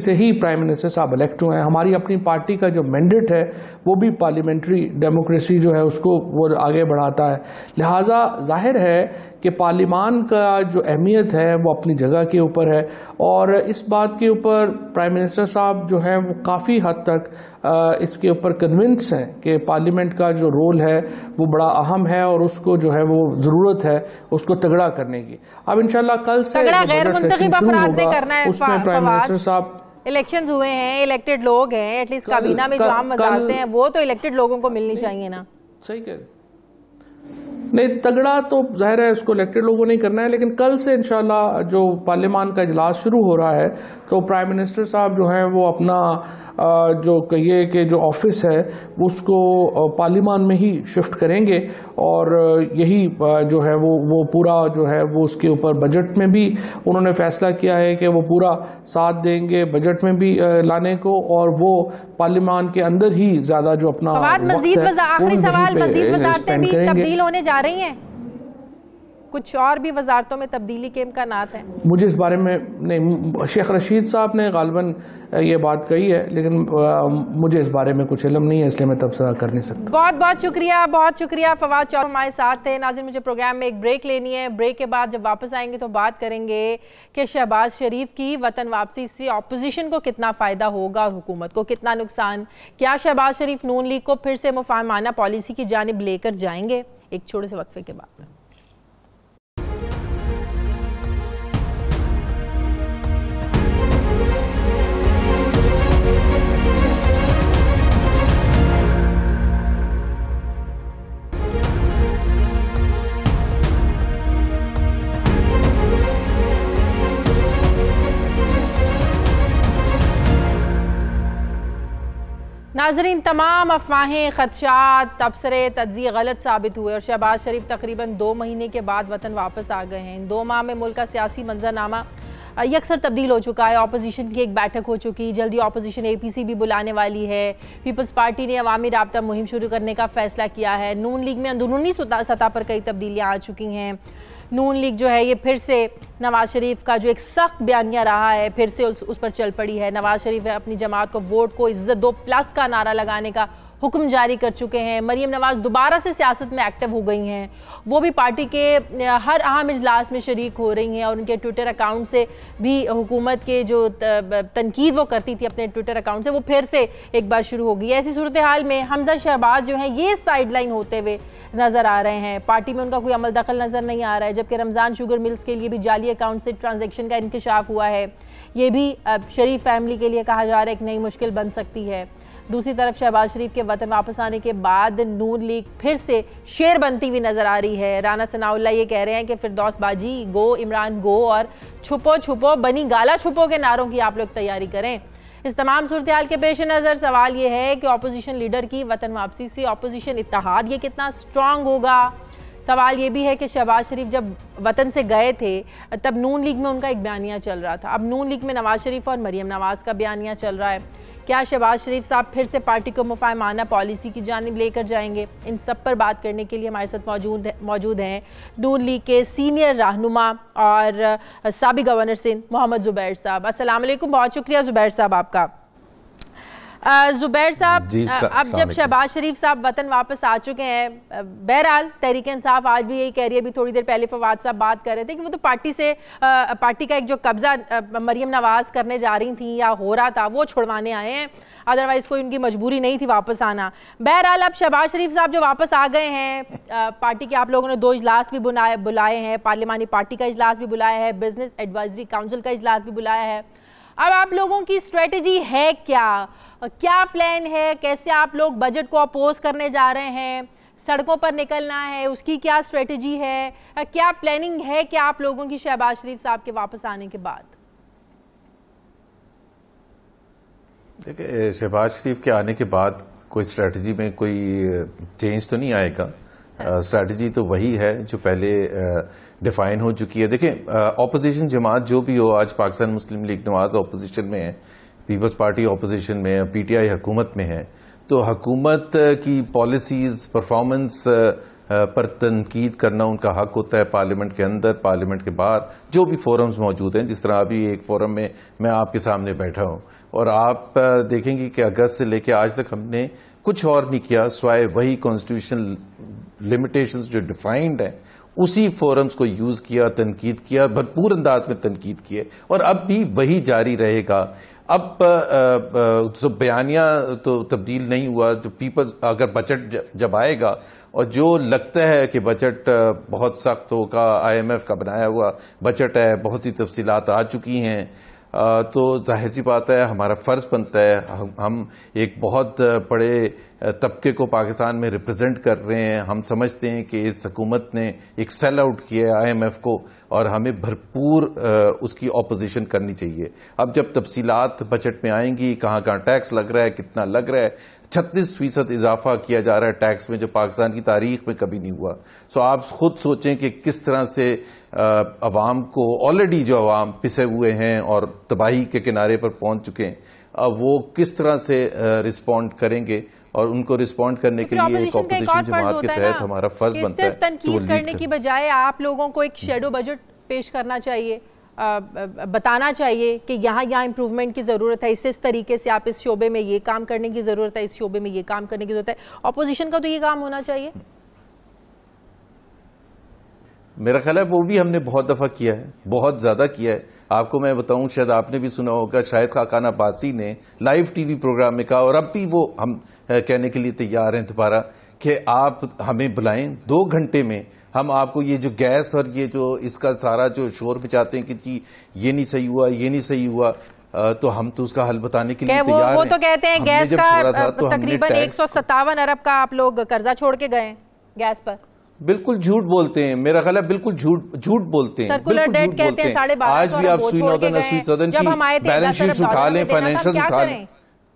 से ही प्राइम मिनिस्टर साहब इलेक्ट हुए हैं। हमारी अपनी पार्टी का जो मैंडेट है वो भी पार्लियामेंट्री डेमोक्रेसी जो है उसको वो आगे बढ़ाता है। लिहाजा जाहिर है कि पार्लियामान का जो अहमियत है वो अपनी जगह के ऊपर है, और इस बात के ऊपर प्राइम मिनिस्टर साहब जो है वो काफ़ी हद तक इसके ऊपर कन्विंस हैं कि पार्लियामेंट का जो रोल है वो बड़ा अहम है और उसको जो है वो ज़रूरत है उसको तगड़ा करने की। अब इंशाल्लाह कल से गैर मुंतखब अफराद ने करना है। उसमें प्राइम मिनिस्टर साहब, इलेक्शंस हुए हैं, इलेक्टेड लोग हैं, एटलीस्ट काबीना में जो आम वज़ारतें हैं वो तो इलेक्टेड लोगों को मिलनी चाहिए ना। सही कह रहे, नहीं तगड़ा तो जाहिर है इसको इलेक्टेड लोगों ने करना है, लेकिन कल से इंशाल्लाह जो पार्लियामान का इजलास शुरू हो रहा है तो प्राइम मिनिस्टर साहब जो हैं वो अपना जो कहिए कि जो ऑफिस है वो उसको पार्लियामान में ही शिफ्ट करेंगे, और यही जो है वो वो पूरा जो है वो उसके ऊपर बजट में भी उन्होंने फैसला किया है कि वो पूरा साथ देंगे बजट में भी लाने को, और वो पार्लियामान के अंदर ही ज्यादा जो अपना मजीद आखिरी सवाल, मजीद वजारतें भी तब्दील होने जा रही हैं, कुछ और भी वजारतों में तब्दीली के इम्कानात हैं? मुझे इस बारे में नहीं, शेख रशीद साहब ने गालबन ये बात कही है, लेकिन मुझे इस बारे में कुछ इल्म नहीं है, इसलिए मैं तबसरा कर नहीं सकता। बहुत बहुत शुक्रिया, बहुत शुक्रिया। फवाद चौधरी हमारे साथ थे। नाज़रीन, मुझे प्रोग्राम में एक ब्रेक लेनी है, ब्रेक के बाद जब वापस आएंगे तो बात करेंगे कि शहबाज शरीफ की वतन वापसी से अपोजिशन को कितना फ़ायदा होगा और हुकूमत को कितना नुकसान। क्या शहबाज शरीफ नून लीग को फिर से मुफाहमाना पॉलिसी की जानिब लेकर जाएंगे? एक छोटे से वक्फे के बाद। नाजरीन, तमाम अफवाहें, खदशात, तबसरे, तज्ज़िये गलत साबित हुए और शहबाज शरीफ तकरीबन दो महीने के बाद वतन वापस आ गए हैं। इन दो माह में मुल्क का सियासी मंजरनामा यकसर तब्दील हो चुका है। अपोजिशन की एक बैठक हो चुकी, जल्दी अपोजिशन ए पी सी भी बुलाने वाली है। पीपल्स पार्टी ने अवामी राब्ता मुहिम शुरू करने का फैसला किया है। नून लीग में अंदरूनी सतह पर कई तब्दीलियाँ आ चुकी हैं। नून लीग जो है ये फिर से नवाज शरीफ का जो एक सख्त बयानिया रहा है फिर से उस, उस पर चल पड़ी है। नवाज शरीफ अपनी जमात को वोट को इज्जत दो प्लस का नारा लगाने का हुक्म जारी कर चुके हैं। मरियम नवाज दोबारा से सियासत में एक्टिव हो गई हैं, वो भी पार्टी के हर अहम इजलास में शरीक हो रही हैं और उनके ट्विटर अकाउंट से भी हुकूमत के जो तनकीद वो करती थी अपने ट्विटर अकाउंट से वो फिर से एक बार शुरू हो गई है। ऐसी सूरत हाल में हमजा शहबाज जो हैं ये साइडलाइन होते हुए नज़र आ रहे हैं, पार्टी में उनका कोई अमल दखल नज़र नहीं आ रहा है। जबकि रमज़ान शुगर मिल्स के लिए भी जाली अकाउंट से ट्रांजेक्शन का इंकशाफ हुआ है, ये भी शरीफ फैमिली के लिए कहा जा रहा है एक नई मुश्किल बन सकती है। दूसरी तरफ शहबाज शरीफ के वतन वापस आने के बाद नून लीग फिर से शेर बनती हुई नजर आ रही है। राना सनाउल्लाह ये कह रहे हैं कि फिरदौस बाजी गो, इमरान गो और छुपो छुपो बनी गाला छुपो के नारों की आप लोग तैयारी करें। इस तमाम सूरत हाल के पेश नज़र सवाल ये है कि अपोजिशन लीडर की वतन वापसी से अपोजिशन इत्तेहाद ये कितना स्ट्रांग होगा। सवाल ये भी है कि शहबाज शरीफ जब वतन से गए थे तब नून लीग में उनका एक बयानिया चल रहा था, अब नून लीग में नवाज शरीफ और मरियम नवाज का बयानिया चल रहा है। क्या शहबाज शरीफ साहब फिर से पार्टी को मुफाहमाना पॉलिसी की जानिब लेकर जाएंगे? इन सब पर बात करने के लिए हमारे साथ मौजूद मौजूद हैं नून लीग के सीनियर रहनुमा और साबिक गवर्नर सिंध मोहम्मद जुबैर साहब। अस्सलाम वालेकुम, बहुत शुक्रिया जुबैर साहब आपका। जुबैर साहब, अब जब शहबाज शरीफ साहब वतन वापस आ चुके हैं, बहरहाल तहरीक इंसाफ आज भी यही कह रही है, अभी थोड़ी देर पहले फवाद साहब बात कर रहे थे कि वो तो पार्टी से पार्टी का एक जो कब्जा मरियम नवाज करने जा रही थी या हो रहा था वो छुड़वाने आए हैं, अदरवाइज कोई उनकी मजबूरी नहीं थी वापस आना। बहरहाल अब शहबाज शरीफ साहब जो वापस आ गए हैं, पार्टी के आप लोगों ने दो इजलास भी बुलाए बुलाए हैं, पार्लियामानी पार्टी का इजलास भी बुलाया है, बिजनेस एडवाइजरी काउंसिल का इजलास भी बुलाया है। अब आप लोगों की स्ट्रेटजी है क्या, क्या प्लान है, कैसे आप लोग बजट को अपोज करने जा रहे हैं, सड़कों पर निकलना है, उसकी क्या स्ट्रेटजी है, क्या प्लानिंग है क्या आप लोगों की शहबाज शरीफ साहब के वापस आने के बाद? देखिए, शहबाज शरीफ के आने के बाद कोई स्ट्रेटजी में कोई चेंज तो नहीं आएगा। स्ट्रेटजी तो वही है जो पहले डिफाइन हो चुकी है। देखिए, ऑपोजिशन जमात जो भी हो, आज Pakistan Muslim League Nawaz opposition में है, पीपल्स पार्टी ऑपोजिशन में है, पीटीआई हुकूमत में है, तो हुकूमत की पॉलिसीज परफॉर्मेंस पर तनकीद करना उनका हक होता है, पार्लियामेंट के अंदर, पार्लियामेंट के बाहर, जो भी फोरम्स मौजूद हैं। जिस तरह अभी एक फोरम में मैं आपके सामने बैठा हूं और आप देखेंगे कि अगस्त से लेकर आज तक हमने कुछ और नहीं किया स्वाय वही कॉन्स्टिट्यूशनल लिमिटेशंस जो डिफाइंड है उसी फोरम्स को यूज किया, तनकीद किया, भरपूर अंदाज में तनकीद किए और अब भी वही जारी रहेगा। अब तो बयानिया तो तब्दील नहीं हुआ, जो पीपल्स अगर बजट जब आएगा और जो लगता है कि बजट बहुत सख्त होगा, आईएमएफ का बनाया हुआ बजट है, बहुत सी तफसीलात आ चुकी हैं, तो जाहिर सी बात है हमारा फर्ज बनता है, हम, हम एक बहुत बड़े तबके को पाकिस्तान में रिप्रेजेंट कर रहे हैं। हम समझते हैं कि इस हुकूमत ने एक सेल आउट किया है आईएमएफ को और हमें भरपूर उसकी ऑपोजिशन करनी चाहिए। अब जब तफसीलात बजट में आएंगी, कहाँ कहाँ टैक्स लग रहा है, कितना लग रहा है, छत्तीस फीसद इजाफा किया जा रहा है टैक्स में, जो पाकिस्तान की तारीख में कभी नहीं हुआ। सो आप खुद सोचें कि किस तरह से अवाम को, ऑलरेडी जो अवाम पिसे हुए हैं और तबाही के किनारे पर पहुंच चुके हैं, अब वो किस तरह से रिस्पॉन्ड करेंगे और उनको रिस्पॉन्ड करने के लिए एक ऑपोजिशन जमात के तहत हमारा फर्ज बनता है। सिर्फ तनकीद करने की बजाय आप लोगों को एक शेडो बजट पेश करना चाहिए, आ, बताना चाहिए कि यहाँ यहाँ इंप्रूवमेंट की ज़रूरत है, इस इस तरीके से आप इस शोबे में ये काम करने की ज़रूरत है, इस शोबे में ये काम करने की ज़रूरत है। ऑपोजिशन का तो ये काम होना चाहिए। मेरा ख्याल है वो भी हमने बहुत दफ़ा किया है, बहुत ज़्यादा किया है। आपको मैं बताऊं, शायद आपने भी सुना होगा, शायद खाकान अब्बासी ने लाइव टीवी प्रोग्राम में कहा और अब भी वो हम कहने के लिए तैयार हैं दोबारा कि आप हमें बुलाएं, दो घंटे में हम आपको ये जो गैस और ये जो इसका सारा जो शोर मचाते हैं कि जी ये नहीं सही हुआ, ये नहीं सही हुआ, तो हम तो उसका हल बताने के लिए वो, तैयार वो हैं। तो कहते हैं गैस का तो तकरीबन एक सौ सत्तावन अरब का आप लोग कर्जा छोड़ के गए गैस पर। बिल्कुल झूठ बोलते हैं, मेरा ख्याल है बिल्कुल झूठ झूठ बोलते हैं, सर्कुलर डेट कहते हैं साढ़े बारह आज भी आप सुई नौदन असुई सदन की बैलेंस शीट उठा लें, फाइनेंशियल उठा लें।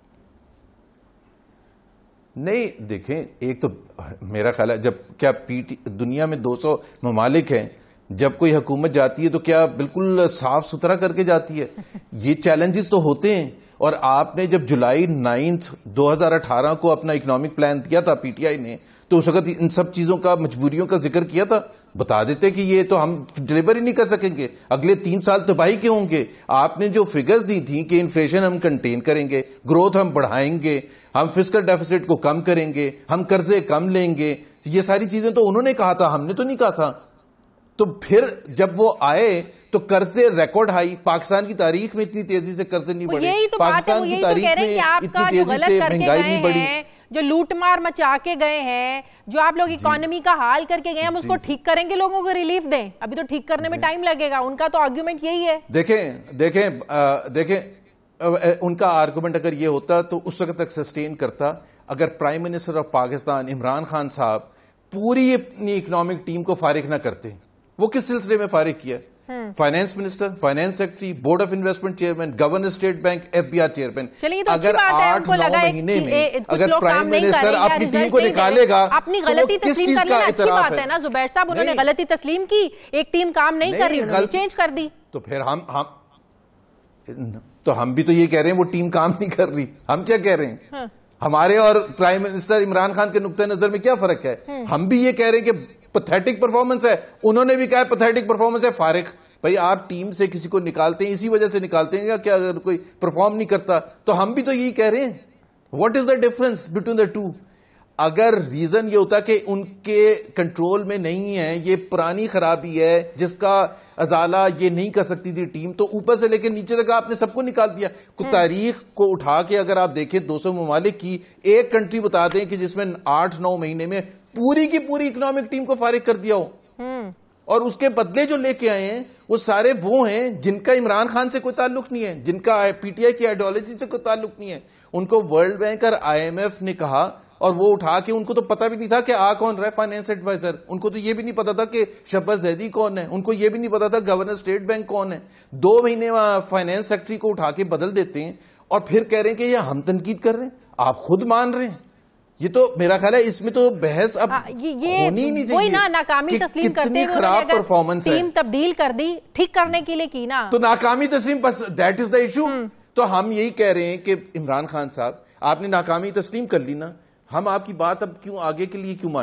नहीं देखें, एक तो मेरा ख्याल है जब क्या पीटी दुनिया में दो सौ ममालिक हैं, जब कोई हुकूमत जाती है तो क्या बिल्कुल साफ सुथरा करके जाती है? ये चैलेंजेस तो होते हैं। और आपने जब जुलाई नाइन्थ दो हजार अठारह को अपना इकोनॉमिक प्लान दिया था पीटीआई ने, तो उस वक्त इन सब चीजों का, मजबूरियों का जिक्र किया था, बता देते कि ये तो हम डिलीवर ही नहीं कर सकेंगे, अगले तीन साल तबाही के होंगे। आपने जो फिगर्स दी थी कि इन्फ्लेशन हम कंटेन करेंगे, ग्रोथ हम बढ़ाएंगे, हम फिस्कल डेफिसिट को कम करेंगे, हम कर्जे कम लेंगे, ये सारी चीजें तो उन्होंने कहा था, हमने तो नहीं कहा था। तो फिर जब वो आए तो कर्जे रिकॉर्ड हाई, पाकिस्तान की तारीख में इतनी तेजी से कर्जे नहीं बढ़े, तो पाकिस्तान की तारीख में इतनी तेजी से महंगाई नहीं बढ़ी, जो लूटमार मचा के गए हैं, जो आप लोग इकोनॉमी का हाल करके गए, हम उसको ठीक करेंगे, लोगों को रिलीफ दें। अभी तो ठीक करने में टाइम लगेगा, उनका तो आर्ग्यूमेंट यही है। देखें देखें देखें उनका आर्गुमेंट अगर ये होता तो उस वक्त तक सस्टेन करता, अगर prime minister of Pakistan Imran Khan साहब पूरी अपनी इकोनॉमिक टीम को फारिग ना करते। वो किस सिलसिले में फारिग किया? Finance minister, finance secretary, board of investment chairman, governor state bank, FBI chairman. तो अगर आठ नौ महीने में अगर प्राइम मिनिस्टर अपनी टीम को निकालेगा, अपनी गलती तस्लीम कर लेना अच्छी बात है ना जुबैर साहब, उन्होंने गलती तस्लीम की, एक टीम काम नहीं कर रही, उन्होंने चेंज कर दी। तो फिर हम हम तो हम भी तो ये कह रहे हैं वो टीम काम नहीं कर रही। हम क्या कह रहे हैं? हमारे और प्राइम मिनिस्टर इमरान खान के नुक्ते नजर में क्या फर्क है? हम भी ये कह रहे हैं कि पैथेटिक परफॉर्मेंस है, उन्होंने भी कहा पैथेटिक परफॉर्मेंस है। फारिग भाई, आप टीम से किसी को निकालते हैं इसी वजह से निकालते हैं क्या? अगर कोई परफॉर्म नहीं करता तो हम भी तो यही कह रहे हैं। What is the difference between the two? अगर रीजन ये होता कि उनके कंट्रोल में नहीं है, ये पुरानी खराबी है जिसका अजाला ये नहीं कर सकती थी टीम, तो ऊपर से लेकर नीचे तक आपने सबको निकाल दिया। तारीख को उठा के अगर आप देखें दो सौ ममालिक की, एक कंट्री बता दें कि जिसमें आठ नौ महीने में पूरी की पूरी इकोनॉमिक टीम को फारिग कर दिया हो, और उसके बदले जो लेके आए हैं वो सारे वो हैं जिनका इमरान खान से कोई ताल्लुक नहीं है, जिनका पीटीआई की आइडियोलॉजी से कोई ताल्लुक नहीं है। उनको वर्ल्ड बैंक और आईएमएफ ने कहा और वो उठा के, उनको तो पता भी नहीं था कि आ कौन रहा है फाइनेंस एडवाइजर, उनको तो ये भी नहीं पता था कि शब्बत जैदी कौन है, उनको ये भी नहीं पता था गवर्नर स्टेट बैंक कौन है। दो महीने फाइनेंस सेक्रेटरी को उठा के बदल देते हैं और फिर कह रहे हैं कि ये हम तनकीद कर रहे हैं, आप खुद मान रहे हैं। ये तो मेरा ख्याल है इसमें तो बहस अब आ, ये, ये होनी नहीं चाहिए। ना नाकामी तस्लीम करते हुए खराब परफॉर्मेंस है, टीम तब्दील कर दी, ठीक करने के लिए की ना, तो नाकामी तस्लीम, बस दैट इज द इशू। तो हम यही कह रहे हैं कि इमरान खान साहब, आपने नाकामी तस्लीम कर ली ना, हम आपकी बात अब क्यों आगे के लिए क्यों माने?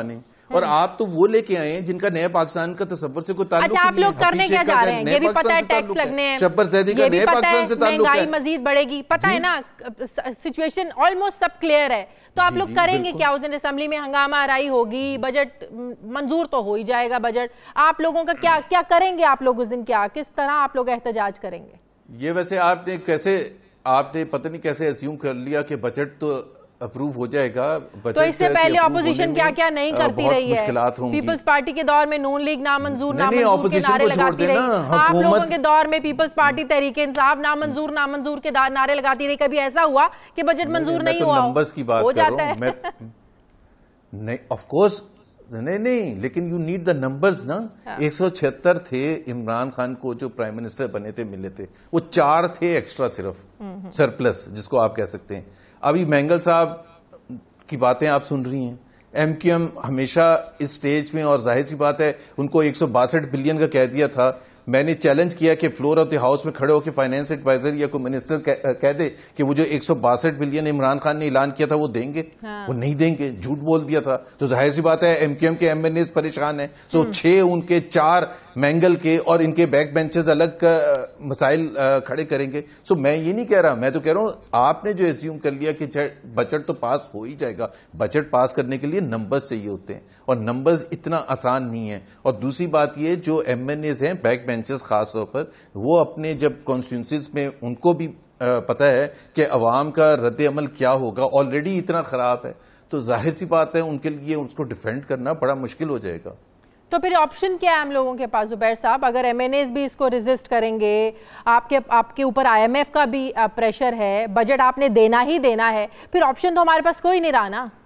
और आप तो वो लेके आए हैं जिनका नया पाकिस्तान का तस्वर से कोई ताल्लुक नहीं है। अच्छा, आप लोग करने क्या जा रहे हैं? ये भी पता है टैक्स लगने हैं, शब्बर ज़ैदी का नया पाकिस्तान से ताल्लुक है, महंगाई मजीद बढ़ेगी, पता है ना, सिचुएशन ऑलमोस्ट सब क्लियर है। तो आप लोग करेंगे क्या? उस दिन असेंबली में हंगामा आराई होगी, बजट मंजूर तो हो ही जाएगा बजट, आप लोगों का क्या क्या करेंगे? आप लोग उस दिन क्या किस तरह आप लोग एहतजाज करेंगे? ये वैसे आपने कैसे आपने पता नहीं कैसे अस्यूम कर लिया कि बजट तो अप्रूव हो जाएगा। तो इससे पहले ऑपोजिशन क्या क्या नहीं करती रही है? पीपल्स पार्टी के दौर में नून लीग नामंजूर नामंजूर के नारे लगाती रही, आप लोगों के दौर में पीपल्स पार्टी तहरीक इंसाफ नामंजूर नामंजूर के नारे लगाती रही। कभी ऐसा हुआ कि बजट मंजूर नहीं हुआ? नंबर्स की बात हो जाता है। नहीं, ऑफ कोर्स नहीं नहीं, लेकिन यू नीड द नंबर्स ना। एक सौ छिहत्तर थे इमरान खान को जो प्राइम मिनिस्टर बने थे मिले थे, वो चार थे एक्स्ट्रा सिर्फ सरप्लस जिसको आप कह सकते हैं। अभी मैंगल साहब की बातें आप सुन रही हैं, एमक्यूएम हमेशा इस स्टेज में, और जाहिर सी बात है उनको एक सौ बासठ बिलियन का कह दिया था। मैंने चैलेंज किया कि फ्लोर ऑफ द हाउस में खड़े होकर फाइनेंस एडवाइजर या कोई मिनिस्टर कह, कह दे कि वो जो एक सौ बासठ बिलियन इमरान खान ने ऐलान किया था वो देंगे। हाँ। वो नहीं देंगे, झूठ बोल दिया था। तो जाहिर सी बात है एमक्यूएम के एमएनए परेशान है। सो छह उनके, चार मैंगल के, और इनके बैक बेंचेस अलग मसाइल खड़े करेंगे। सो मैं ये नहीं कह रहा, मैं तो कह रहा हूं आपने जो एज्यूम कर लिया कि बजट तो पास हो ही जाएगा। बजट पास करने के लिए नंबर्स चाहिए होते हैं, और नंबर्स इतना आसान नहीं है। और दूसरी बात ये, जो एमएनएस हैं बैक बेंचेस खास तौर पर, वो अपने जब कॉन्स्टिट्यूंसीज में उनको भी पता है कि अवाम का रद्द अमल क्या होगा, ऑलरेडी इतना खराब है, तो जाहिर सी बात है उनके लिए उसको डिफेंड करना बड़ा मुश्किल हो जाएगा। तो फिर ऑप्शन क्या है हम लोगों के पास जुबैर साहब? अगर एमएनएस भी इसको रेजिस्ट करेंगे, आपके आपके ऊपर आईएमएफ का भी प्रेशर है, बजट आपने देना ही देना है, फिर ऑप्शन तो हमारे पास कोई नहीं रहा ना।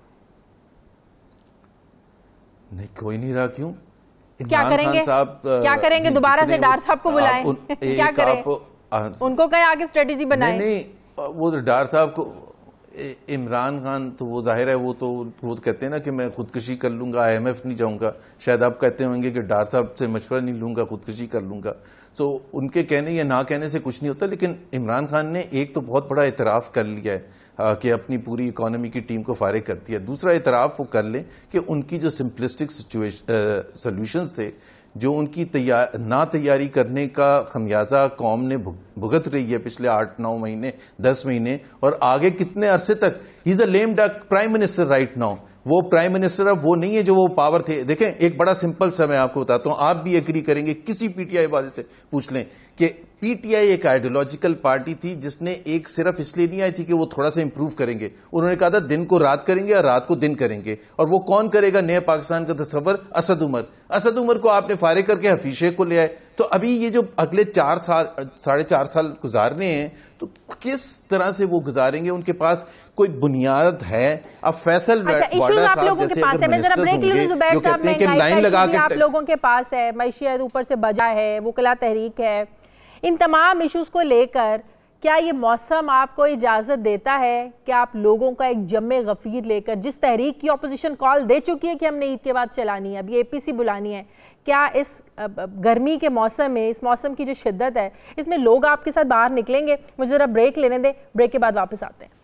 नहीं, कोई नहीं रहा। क्यों? क्या करेंगे? साहब क्या करेंगे? दोबारा से डार साहब को बुलाएं? क्या करें? उनको कहें आगे स्ट्रेटेजी बनाएं? नहीं, नहीं, वो डार साहब को, इमरान खान तो वो जाहिर है वो तो वो कहते हैं ना कि मैं खुदकुशी कर लूंगा, आईएमएफ नहीं जाऊंगा। शायद आप कहते होंगे कि डार साहब से मशवरा नहीं लूंगा, खुदकुशी कर लूंगा। तो उनके कहने या ना कहने से कुछ नहीं होता। लेकिन इमरान खान ने एक तो बहुत बड़ा इतराफ कर लिया है कि अपनी पूरी इकोनॉमी की टीम को फारिग कर दिया। दूसरा इतराफ वो कर लें कि उनकी जो सिंपलिस्टिक सोल्यूशंस थे, जो उनकी तैयार ना तैयारी करने का खमियाजा कौम ने भुगत रही है पिछले आठ नौ महीने दस महीने, और आगे कितने अरसे तक। He is a lame duck prime minister right now. वो प्राइम मिनिस्टर अब वो नहीं है जो वो पावर थे। देखें, एक बड़ा सिंपल सा मैं आपको बताता हूं, आप भी एग्री करेंगे, किसी पीटीआई वाले से पूछ लें कि पीटीआई एक आइडियोलॉजिकल पार्टी थी जिसने एक सिर्फ इसलिए नहीं आई थी कि वो थोड़ा सा इंप्रूव करेंगे। उन्होंने कहा था दिन को रात करेंगे और रात को दिन करेंगे। और वो कौन करेगा नया पाकिस्तान का तस्वर? असद उमर। असद उमर को आपने फारिग करके हफीज शेख को ले आए। तो अभी ये जो अगले चार साल साढ़े चार साल गुजारने हैं, तो किस तरह से वो गुजारेंगे? उनके पास कोई बुनियाद है? अब फैसल वाडा साहब जैसे अगर मिनिस्टर्स होंगे जो कहते हैं कि लाइन लगा के आप लोगों के पास है, मैशियत ऊपर से बजा है, वुकला तहरीक है, इन तमाम इश्यूज को लेकर क्या ये मौसम आपको इजाजत देता है कि आप लोगों का एक जम्मे गफीर लेकर, जिस तहरीक की ऑपोजिशन कॉल दे चुकी है कि हमने ईद के बाद चलानी है, अभी एपीसी बुलानी है, क्या इस गर्मी के मौसम में, इस मौसम की जो शिद्दत है, इसमें लोग आपके साथ बाहर निकलेंगे? मुझे जरा ब्रेक लेने दें, ब्रेक के बाद वापस आते हैं।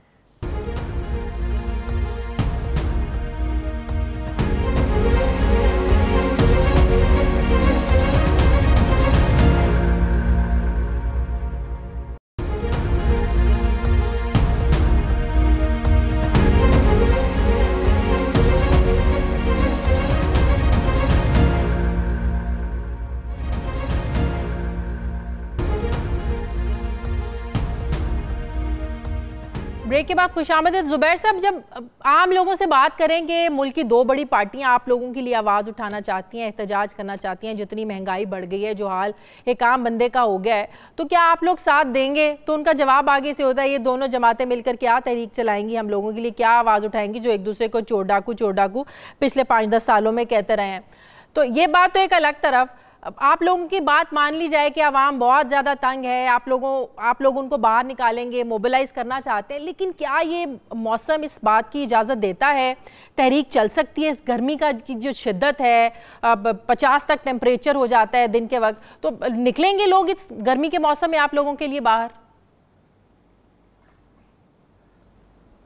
ब्रेक के बाद खुशामदीद। जुबैर साहब, जब आम लोगों से बात करेंगे, मुल्क की दो बड़ी पार्टियां आप लोगों के लिए आवाज़ उठाना चाहती हैं, एहतजाज करना चाहती हैं, जितनी महंगाई बढ़ गई है, जो हाल एक आम बंदे का हो गया है, तो क्या आप लोग साथ देंगे? तो उनका जवाब आगे से होता है ये दोनों जमातें मिलकर क्या तहरीक चलाएंगी, हम लोगों के लिए क्या आवाज़ उठाएंगी, जो एक दूसरे को चोर डाकू चोर डाकू पिछले पाँच दस सालों में कहते रहे हैं। तो ये बात तो एक अलग तरफ, आप लोगों की बात मान ली जाए कि आवाम बहुत ज़्यादा तंग है, आप लोगों आप लोग उनको बाहर निकालेंगे, मोबिलाइज करना चाहते हैं, लेकिन क्या ये मौसम इस बात की इजाज़त देता है, तहरीक चल सकती है? इस गर्मी का की जो शिद्दत है, अब पचास तक टेम्परेचर हो जाता है दिन के वक्त, तो निकलेंगे लोग इस गर्मी के मौसम में आप लोगों के लिए बाहर?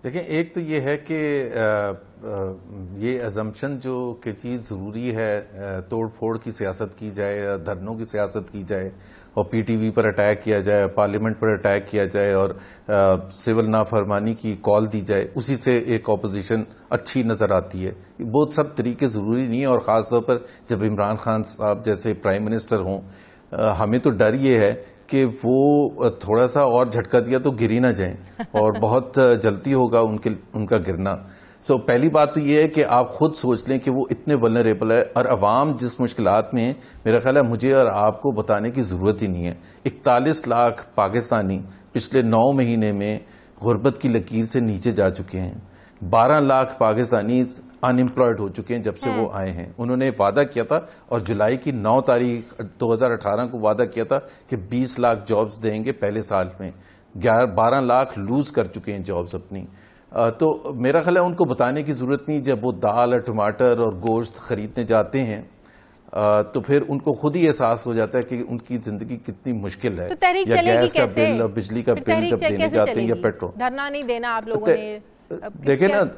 देखें, एक तो ये है कि ये अजम्पशन जो कि चीज़ ज़रूरी है, तोड़ फोड़ की सियासत की जाए या धरनों की सियासत की जाए और पीटीवी पर अटैक किया जाए, पार्लियामेंट पर अटैक किया जाए और सिविल नाफरमानी की कॉल दी जाए, उसी से एक ऑपोजिशन अच्छी नज़र आती है। बहुत सब तरीके ज़रूरी नहीं है, और ख़ास तौर पर जब इमरान खान साहब जैसे प्राइम मिनिस्टर हों, हमें तो डर ये है कि वो थोड़ा सा और झटका दिया तो गिर ही ना जाएं, और बहुत जल्दी होगा उनके उनका गिरना। सो so, पहली बात तो ये है कि आप खुद सोच लें कि वो इतने वल्नरेबल है, और अवाम जिस मुश्किलात में है, मेरा ख्याल है मुझे और आपको बताने की ज़रूरत ही नहीं है। इकतालीस लाख पाकिस्तानी पिछले नौ महीने में गुर्बत की लकीर से नीचे जा चुके हैं। बारह लाख पाकिस्तानी अनएम्प्लॉयड हो चुके हैं जब से वो आए हैं। उन्होंने वादा किया था, और जुलाई की नौ तारीख दो हज़ार अठारह को वादा किया था कि बीस लाख जॉब्स देंगे पहले साल में। ग्यारह बारह लाख लूज कर चुके हैं जॉब्स अपनी। तो मेरा ख्याल है उनको बताने की जरूरत नहीं। जब वो दाल और टमाटर और गोश्त खरीदने जाते हैं तो फिर उनको खुद ही एहसास हो जाता है कि उनकी जिंदगी कितनी मुश्किल है। तो या गैस का बिल और बिजली का बिल जब देने जाते हैं, या पेट्रोल। धरना नहीं देना आप लोगों ने, देखे ना,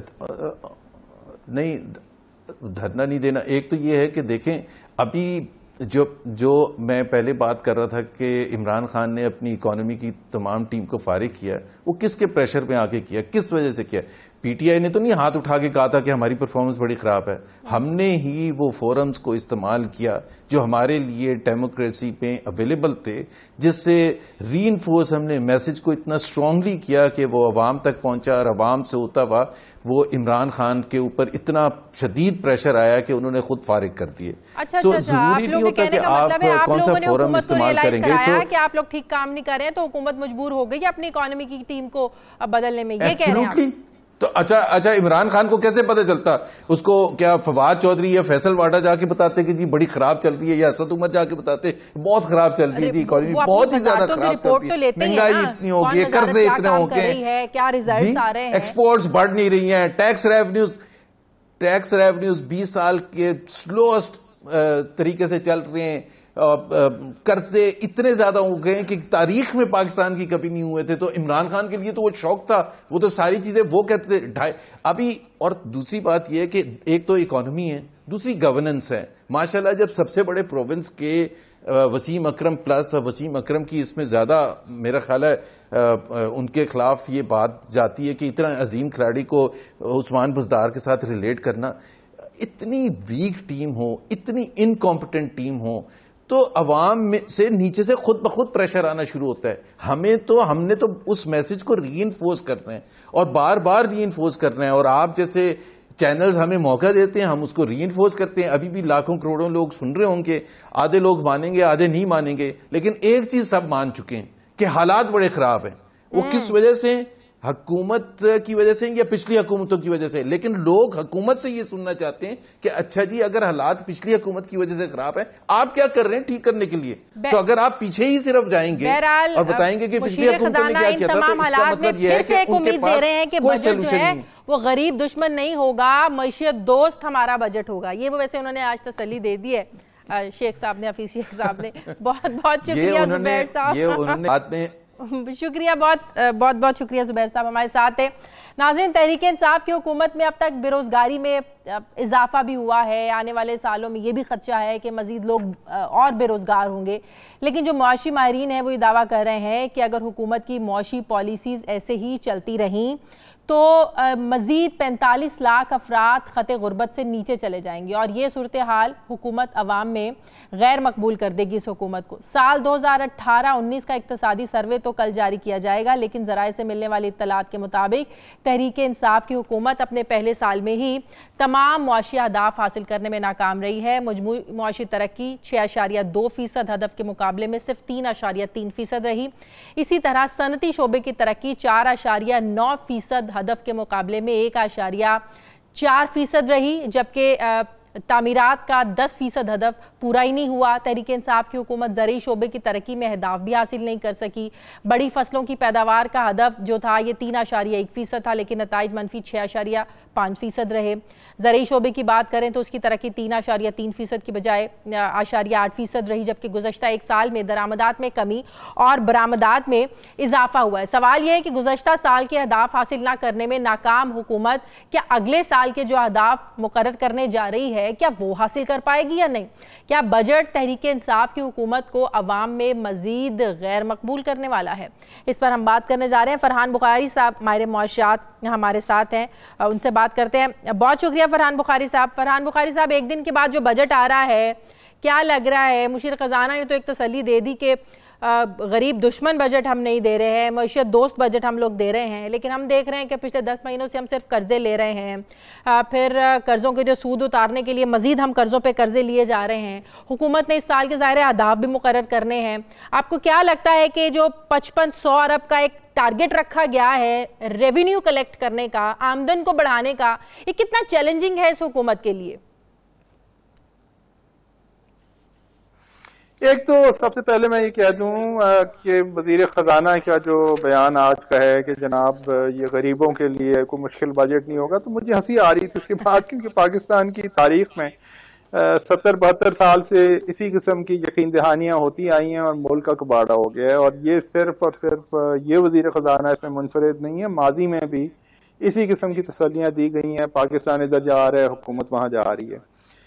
नहीं धरना नहीं देना। एक तो ये है कि देखें, अभी जो जो मैं पहले बात कर रहा था कि इमरान खान ने अपनी इकोनॉमी की तमाम टीम को फारिग किया, वो किसके प्रेशर में आके किया, किस वजह से किया? पीटीआई ने तो नहीं हाथ उठा के कहा था कि हमारी परफॉर्मेंस बड़ी खराब है। हमने ही वो फोरम्स को इस्तेमाल किया जो हमारे लिए डेमोक्रेसी पे अवेलेबल थे, जिससे रीइंफोर्स हमने मैसेज को इतना स्ट्रांगली किया कि वो अवाम तक पहुंचा, और अवाम से होता हुआ वो इमरान खान के ऊपर इतना शदीद प्रेशर आया कि उन्होंने खुद फारिग कर दिए। अच्छा, तो अच्छा, जरूरी नहीं होता कि आप, मतलब आप कौन सा फोरम इस्तेमाल करेंगे। so, कि आप लोग ठीक काम नहीं कर रहे हैं तो हुकूमत मजबूर हो गई अपनी इकोनॉमी की टीम को बदलने में, ये कह रहे हैं। तो अच्छा अच्छा इमरान खान को कैसे पता चलता? उसको क्या फवाद चौधरी या फैसल वाडा जाके बताते कि जी बड़ी खराब चल रही है, या असद उमर जाके बताते बहुत खराब चल रही है जी, इकोनॉमी बहुत ही ज्यादा खराब चल रही है, महंगाई इतनी हो गई है, कर्जे इतने हो गए, क्या रिजल्ट्स आ रहे हैं, एक्सपोर्ट्स बढ़ नहीं रही हैं, टैक्स रेवेन्यूज टैक्स रेवेन्यूज बीस साल के स्लोएस्ट तरीके से चल रहे हैं, कर्जे इतने ज्यादा हो गए कि तारीख में पाकिस्तान की कभी नहीं हुए थे। तो इमरान खान के लिए तो वो शौक था, वो तो सारी चीजें वो कहते थे ढाई अभी। और दूसरी बात यह है कि एक तो इकोनॉमी है, दूसरी गवर्नेंस है। माशाल्लाह जब सबसे बड़े प्रोविंस के वसीम अकरम प्लस वसीम अकरम की इसमें ज्यादा मेरा ख्याल है उनके खिलाफ ये बात जाती है कि इतना अजीम खिलाड़ी को उस्मान बुजदार के साथ रिलेट करना, इतनी वीक टीम हो, इतनी इनकॉम्पिटेंट टीम हो, तो अवाम में से नीचे से खुद ब खुद प्रेशर आना शुरू होता है। हमें तो हमने तो उस मैसेज को रीइंफोर्स करना है और बार बार रीइंफोर्स करना है, और आप जैसे चैनल्स हमें मौका देते हैं, हम उसको रीइंफोर्स करते हैं। अभी भी लाखों करोड़ों लोग सुन रहे होंगे, आधे लोग मानेंगे आधे नहीं मानेंगे, लेकिन एक चीज सब मान चुके हैं कि हालात बड़े खराब हैं। वो किस वजह से? हुकूमत की वजह से या पिछली हुकूमतों की वजह से। लेकिन लोग हुकूमत से ये सुनना चाहते हैं कि अच्छा जी अगर हालात पिछली हुकूमत की वजह से खराब है, आप क्या कर रहे हैं ठीक करने के लिए? तो अगर आप पीछे ही सिर्फ जाएंगे और बताएंगे कि पिछली हुकूमत ने क्या किया था, तो इसका मतलब यह है कि उनके पास कोई सलूशन नहीं, वो गरीब दुश्मन नहीं होगा, मैशियत दोस्त हमारा बजट होगा। ये वो वैसे उन्होंने आज तसल्ली दे दी है शेख साहब ने, हफीज शेख साहब ने। बहुत बहुत शुक्रिया जुबैर साहब, ये उन्होंने बाद में शुक्रिया, बहुत बहुत बहुत शुक्रिया जुबैर साहब हमारे साथ है। नाज़रीन, तहरीक इंसाफ की हुकूमत में अब तक बेरोजगारी में इजाफा भी हुआ है। आने वाले सालों में ये भी खदशा है कि मजीद लोग और बेरोजगार होंगे। लेकिन जो मुआशी माहिरीन हैं वो ये दावा कर रहे हैं कि अगर हुकूमत की मुआशी पॉलिसीज़ ऐसे ही चलती रहीं तो मज़ीद पैंतालीस लाख अफराद ख़ते गुर्बत से नीचे चले जाएंगे, और ये सूरत हाल हुकूमत अवाम में गैर मकबूल कर देगी इस हुकूमत को। साल दो हज़ार अठारह उन्नीस का इक्तसादी सर्वे तो कल जारी किया जाएगा, लेकिन ज़राए से मिलने वाली इत्तलात के मुताबिक तहरीक इंसाफ की हुकूमत अपने पहले साल में ही तमाम मुआशी अहदाफ हासिल करने में नाकाम रही है। मजमूई मुआशी तरक्की छः अशारिया दो फीसद हदफ के मुकाबले में सिर्फ तीन अशारिया तीन फीसद रही। इसी तरह सनती शोबे की तरक्की चार अशारिया नौ फीसद हदफ के मुकाबले में एक अशारिया चार फीसद रही, जबकि तामीरात का दस फीसद हदफ पूरा ही नहीं हुआ। तहरीक इंसाफ की हुकूमत ज़रूरी शोबे की तरक्की में अहदाफ भी हासिल नहीं कर सकी। बड़ी फसलों की पैदावार का हदफ जो था ये तीन आशारिया एक फीसद था, लेकिन नताइज मनफी छः आशारिया पाँच फीसद रहे। ज़रूरी शोबे की बात करें तो उसकी तरक्की तीन आशारिया तीन फीसद की बजाय आशारिया आठ फीसद रही, जबकि गुज़श्ता एक साल में दरामदात में कमी और बरामदात में इजाफा हुआ है। सवाल यह है कि गुज़श्ता साल के अहदाफ हासिल ना करने में नाकाम हुकूमत क्या अगले साल के जो अहदाफ मुकर्रर करने जा रही है क्या वो हासिल कर पाएगी या नहीं? क्या बजट तहरीक इंसाफ की हुकूमत को अवाम में मजीद गैर मकबूल करने वाला है? इस पर हम बात करने जा रहे हैं। फरहान बुखारी साहब माहिर मुआशरात हमारे साथ हैं, उनसे बात करते हैं। बहुत शुक्रिया फरहान बुखारी साहब। फरहान बुखारी साहब, एक दिन के बाद जो बजट आ रहा है क्या लग रहा है? मुशीर खजाना ने तो एक तसल्ली दे दी कि गरीब दुश्मन बजट हम नहीं दे रहे हैं, मईशत दोस्त बजट हम लोग दे रहे हैं, लेकिन हम देख रहे हैं कि पिछले दस महीनों से हम सिर्फ कर्जे ले रहे हैं। फिर कर्ज़ों के जो सूद उतारने के लिए मजीद हम कर्ज़ों पे कर्जे लिए जा रहे हैं। हुकूमत ने इस साल के ज़ाहिर अहदाफ भी मुकर्रर करने हैं। आपको क्या लगता है कि जो पचपन सौ अरब का एक टारगेट रखा गया है रेवेन्यू कलेक्ट करने का, आमदन को बढ़ाने का, ये कितना चैलेंजिंग है इस हुकूमत के लिए? एक तो सबसे पहले मैं ये कह दूं कि वजीर खजाना का जो बयान आज का है कि जनाब ये गरीबों के लिए कोई मुश्किल बजट नहीं होगा, तो मुझे हंसी आ रही थी उसके बाद, क्योंकि पाकिस्तान की तारीख में सत्तर बहत्तर साल से इसी किस्म की यकीन दहानियां होती आई हैं और मुल्क का कबाड़ा हो गया है। और ये सिर्फ और सिर्फ ये वजीर खजाना इसमें मुनफरिद नहीं है, माजी में भी इसी किस्म की तसल्लियां दी गई हैं। पाकिस्तान इधर जा रहा है, हुकूमत वहां जा रही है।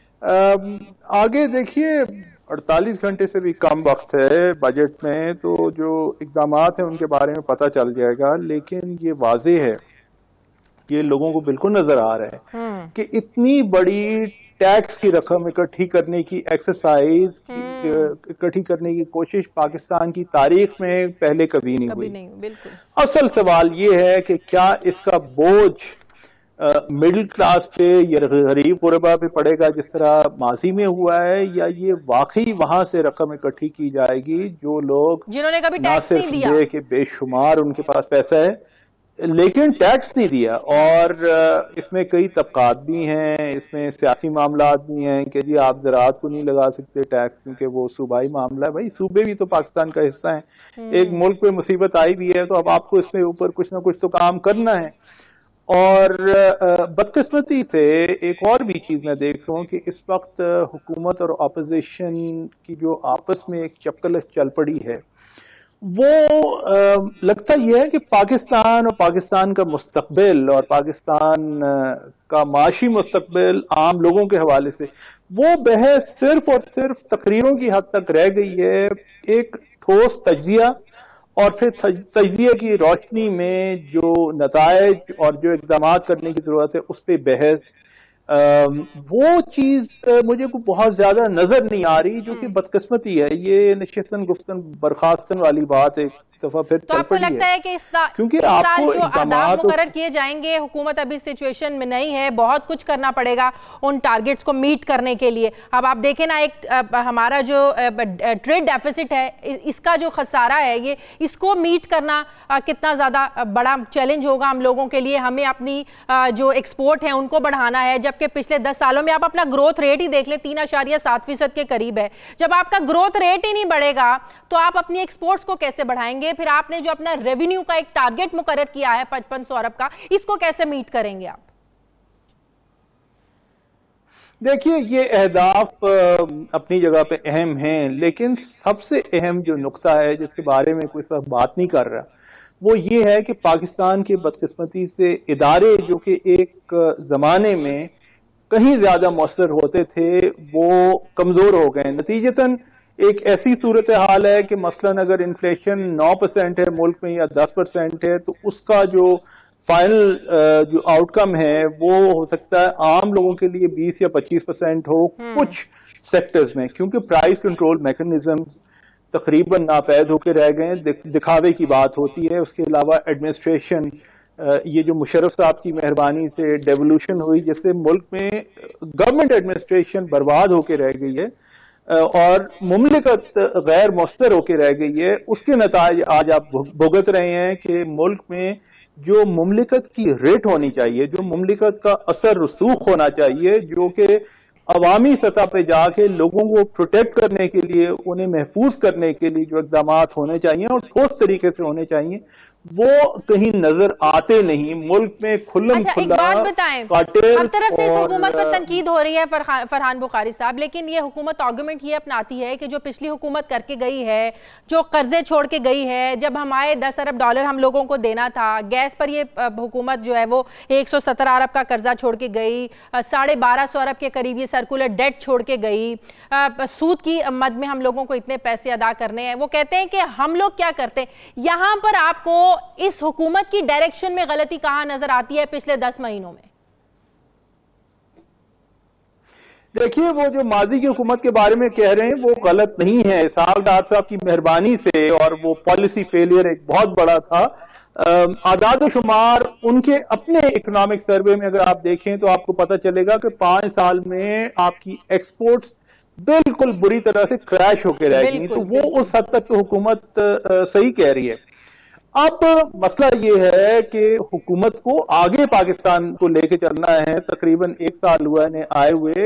आगे देखिए, अड़तालीस घंटे से भी कम वक्त है बजट में, तो जो इकदाम हैं उनके बारे में पता चल जाएगा। लेकिन ये वाजे है, ये लोगों को बिल्कुल नजर आ रहा है कि इतनी बड़ी टैक्स की रकम इकट्ठी करने की एक्सरसाइज, इकट्ठी करने की कोशिश पाकिस्तान की तारीख में पहले कभी नहीं हुई। नहीं, बिल्कुल। असल सवाल ये है कि क्या इसका बोझ मिडिल क्लास पे या गरीब गुरबा पे पड़ेगा जिस तरह माजी में हुआ है, या ये वाकई वहां से रकम इकट्ठी की जाएगी जो लोग जिन्होंने कभी टैक्स नहीं दिया, ये कि बेशुमार उनके पास पैसा है लेकिन टैक्स नहीं दिया। और इसमें कई तबकात भी हैं, इसमें सियासी मामला भी हैं कि जी आप ज़राअत को नहीं लगा सकते टैक्स क्योंकि वो सूबाई मामला है। भाई सूबे भी तो पाकिस्तान का हिस्सा है। एक मुल्क पे मुसीबत आई भी है तो अब आपको इसमें ऊपर कुछ ना कुछ तो काम करना है। और बदकिस्मती से एक और भी चीज मैं देख रहा हूँ कि इस वक्त हुकूमत और अपोजिशन की जो आपस में एक चपकलश चल पड़ी है, वो आ, लगता यह है कि पाकिस्तान और पाकिस्तान का मुस्तकबिल और पाकिस्तान का माशी मुस्तकबिल आम लोगों के हवाले से वो बहस सिर्फ और सिर्फ तकरीरों की हद तक रह गई है। एक ठोस तज्जिया और फिर तज्जिए की रोशनी में जो नताइज और जो इक़दाम करने की जरूरत है उस पर बहस, वो चीज मुझे को बहुत ज्यादा नजर नहीं आ रही, जो कि बदकिस्मती है। ये नशिस्तन गुफ्तन बर्खास्तन वाली बात एक दफा फिर तो आपको लगता है कि इस क्योंकि इस आपको साल जो अहदाफ तो... मुकर्रर किए जाएंगे, हुकूमत अभी सिचुएशन में नहीं है, बहुत कुछ करना पड़ेगा उन टारगेट्स को मीट करने के लिए। अब आप देखें ना, एक आ, हमारा जो ट्रेड डेफिसिट है, इसका जो खसारा है, ये इसको मीट करना आ, कितना ज्यादा बड़ा चैलेंज होगा हम लोगों के लिए। हमें अपनी आ, जो एक्सपोर्ट है उनको बढ़ाना है, जबकि पिछले दस सालों में आप अपना ग्रोथ रेट ही देख ले, तीन आशारिया सात फीसद के करीब है। जब आपका ग्रोथ रेट ही नहीं बढ़ेगा तो आप अपनी एक्सपोर्ट्स को कैसे बढ़ाएंगे? फिर आपने जो अपना रेवेन्यू का एक टारगेट मुकर्रर किया है पचपन सौ अरब का, इसको कैसे मीट करेंगे आप? देखिए, ये अहदाफ अपनी जगह पे अहम हैं, लेकिन सबसे अहम जो नुक्ता है जिसके बारे में कोई सब बात नहीं कर रहा, वो ये है कि पाकिस्तान की बदकिस्मती से इदारे जो कि एक जमाने में कहीं ज्यादा मौसर होते थे वो कमजोर हो गए। नतीजतन एक ऐसी सूरत हाल है कि मसलन अगर इन्फ्लेशन नौ परसेंट है मुल्क में या दस परसेंट है, तो उसका जो फाइनल जो आउटकम है वो हो सकता है आम लोगों के लिए बीस या पच्चीस परसेंट हो कुछ सेक्टर्स में, क्योंकि प्राइस कंट्रोल मैकेनिज्म्स तकरीबन नापैद होकर रह गए हैं। दिखावे की बात होती है। उसके अलावा एडमिनिस्ट्रेशन, ये जो मुशर्रफ साहब की मेहरबानी से डेवोल्यूशन हुई, जिससे मुल्क में गवर्नमेंट एडमिनिस्ट्रेशन बर्बाद होकर रह गई है और मुमलिकत गैर मौसर होकर रह गई है। उसके नताज आज आप भुगत रहे हैं कि मुल्क में जो मुमलिकत की रेट होनी चाहिए, जो मुमलिकत का असर रसूख होना चाहिए, जो कि अवामी सतह पे जाके लोगों को प्रोटेक्ट करने के लिए, उन्हें महफूज करने के लिए जो इक़दाम होने चाहिए और ठोस तरीके से होने चाहिए, वो कहीं नजर आते नहीं। मुल्क में खुल्लम अच्छा, खुल्ला एक बात बताएं, हर तरफ से इस हुकूमत पर तनकीद हो रही है फरहान बुखारी साहब, लेकिन ये हुकूमत आर्गुमेंट ये अपनाती है कि जो पिछली हुकूमत करके गई है, जो कर्जे छोड़ के गई है, जब हमारे दस अरब डॉलर हम लोगों को देना था, गैस पर ये हुकूमत जो है वो एक सौ सत्तर अरब का कर्जा छोड़ के गई, साढ़े बारह सौ अरब के करीब ये सर्कुलर डेट छोड़ के गई, सूद की मद में हम लोगों को इतने पैसे अदा करने हैं। वो कहते हैं कि हम लोग क्या करते हैं। यहाँ पर आपको इस हुकूमत की डायरेक्शन में गलती कहां नजर आती है पिछले दस महीनों में? देखिए, वो जो माजी की हुकूमत के बारे में कह रहे हैं वो गलत नहीं है। साहब साहब की मेहरबानी से, और वो पॉलिसी फेलियर एक बहुत बड़ा था। आदाद शुमार उनके अपने इकोनॉमिक सर्वे में अगर आप देखें तो आपको पता चलेगा कि पांच साल में आपकी एक्सपोर्ट्स बिल्कुल बुरी तरह से क्रैश होकर रह गई। तो वो उस हद तक तो हुकूमत सही कह रही है। अब मसला ये है कि हुकूमत को आगे पाकिस्तान को लेके चलना है। तकरीबन एक साल हुआ है आए हुए,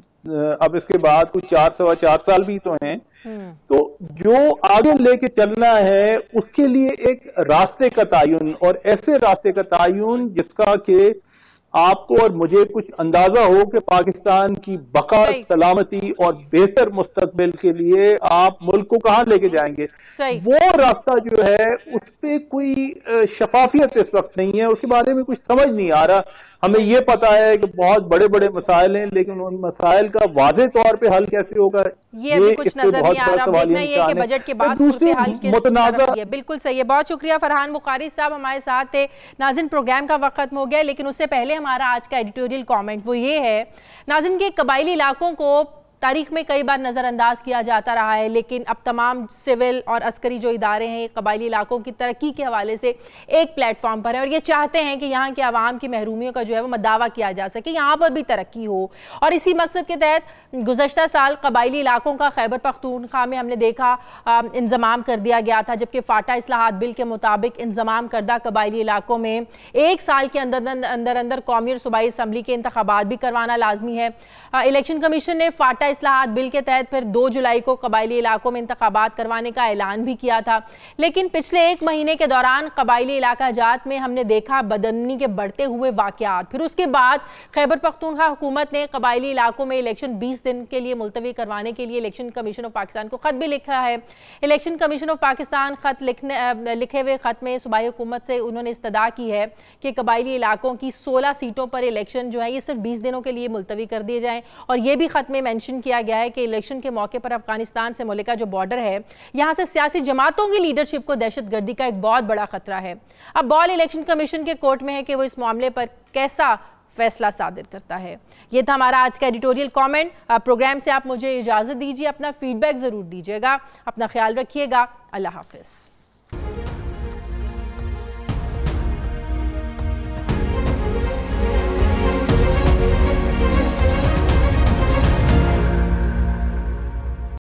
अब इसके बाद कुछ चार सवा चार साल भी तो हैं। तो जो आगे लेके चलना है उसके लिए एक रास्ते का तयन, और ऐसे रास्ते का तयन जिसका कि आपको और मुझे कुछ अंदाजा हो कि पाकिस्तान की बका, सलामती और बेहतर मुस्तकबिल के लिए आप मुल्क को कहां लेके जाएंगे, वो रास्ता जो है उस पर कोई शफाफियत इस वक्त नहीं है। उसके बारे में कुछ समझ नहीं आ रहा। हमें ये पता है कि बहुत बड़े बड़े मसाइल हैं, लेकिन उन मसाइल का वाज़ेह तौर पे हल कैसे होगा ये अभी कुछ नजर नहीं आ रहा। देखना ये कि बजट के बाद सूरत हाल किस तरफ है। बिल्कुल सही है, बहुत शुक्रिया फरहान बुखारी साहब हमारे साथ थे। नाज़रीन, प्रोग्राम का वक्त खत्म हो गया, लेकिन उससे पहले हमारा आज का एडिटोरियल कॉमेंट वो ये है। नाज़रीन, के कबायली इलाकों को तारीख में कई बार नज़रअंदाज किया जाता रहा है, लेकिन अब तमाम सिविल और अस्करी जो इदारे हैं कबायली इलाकों की तरक्की के हवाले से एक प्लेटफॉर्म पर है, और ये चाहते हैं कि यहाँ के आवाम की महरूमियों का जो है वो मदावा किया जा सके, यहाँ पर भी तरक्की हो। और इसी मकसद के तहत गुज़श्ता साल कबायली इलाकों का खैबर पख्तूनख्वा में हमने देखा इंजमाम कर दिया गया था, जबकि फाटा इस्लाहात बिल के मुताबिक इंजमाम करदा कबायली इलाकों में एक साल के अंदर अंदर अंदर कौमी और सूबाई असम्बली के इंतखाबात भी करवाना लाजमी है। इलेक्शन कमीशन ने फाटा इस्लाहात बिल के तहत फिर दो जुलाई को कबायली इलाकों में इंतखाबात करवाने का ऐलान भी किया था, लेकिन पिछले एक महीने के दौरान कबायली इलाका जात में हमने देखा बदअमनी के बढ़ते हुए वाकयात। फिर उसके बाद खैबर पख्तूनख्वा हुकूमत ने कबायली इलाकों में इलेक्शन बीस दिन के लिए मुलतवी करवाने के लिए इलेक्शन कमीशन ऑफ पाकिस्तान को खत भी लिखा है। इलेक्शन कमीशन ऑफ पाकिस्तान खत लिखने लिखे हुए खत में सूबाई हुकूमत से उन्होंने इस्तदा की है कि कबायली इलाकों की सोलह सीटों पर इलेक्शन जो है ये सिर्फ बीस दिनों के लिए मुलतवी कर दिए जाएं, और ये भी खत में मेंशन किया गया है कि इलेक्शन के मौके पर अफगानिस्तान से मुल्का जो बॉर्डर है, यहां से सियासी जमातों की लीडरशिप को दहशतगर्दी का एक बहुत बड़ा खतरा है। अब बॉल इलेक्शन कमीशन के कोर्ट में है कि वो इस मामले पर कैसा फैसला सादिर करता है। ये था हमारा आज का एडिटोरियल कमेंट। प्रोग्राम से आप मुझे इजाजत दीजिए, अपना फीडबैक जरूर दीजिएगा, अपना ख्याल रखिएगा। अल्लाह हाफिज।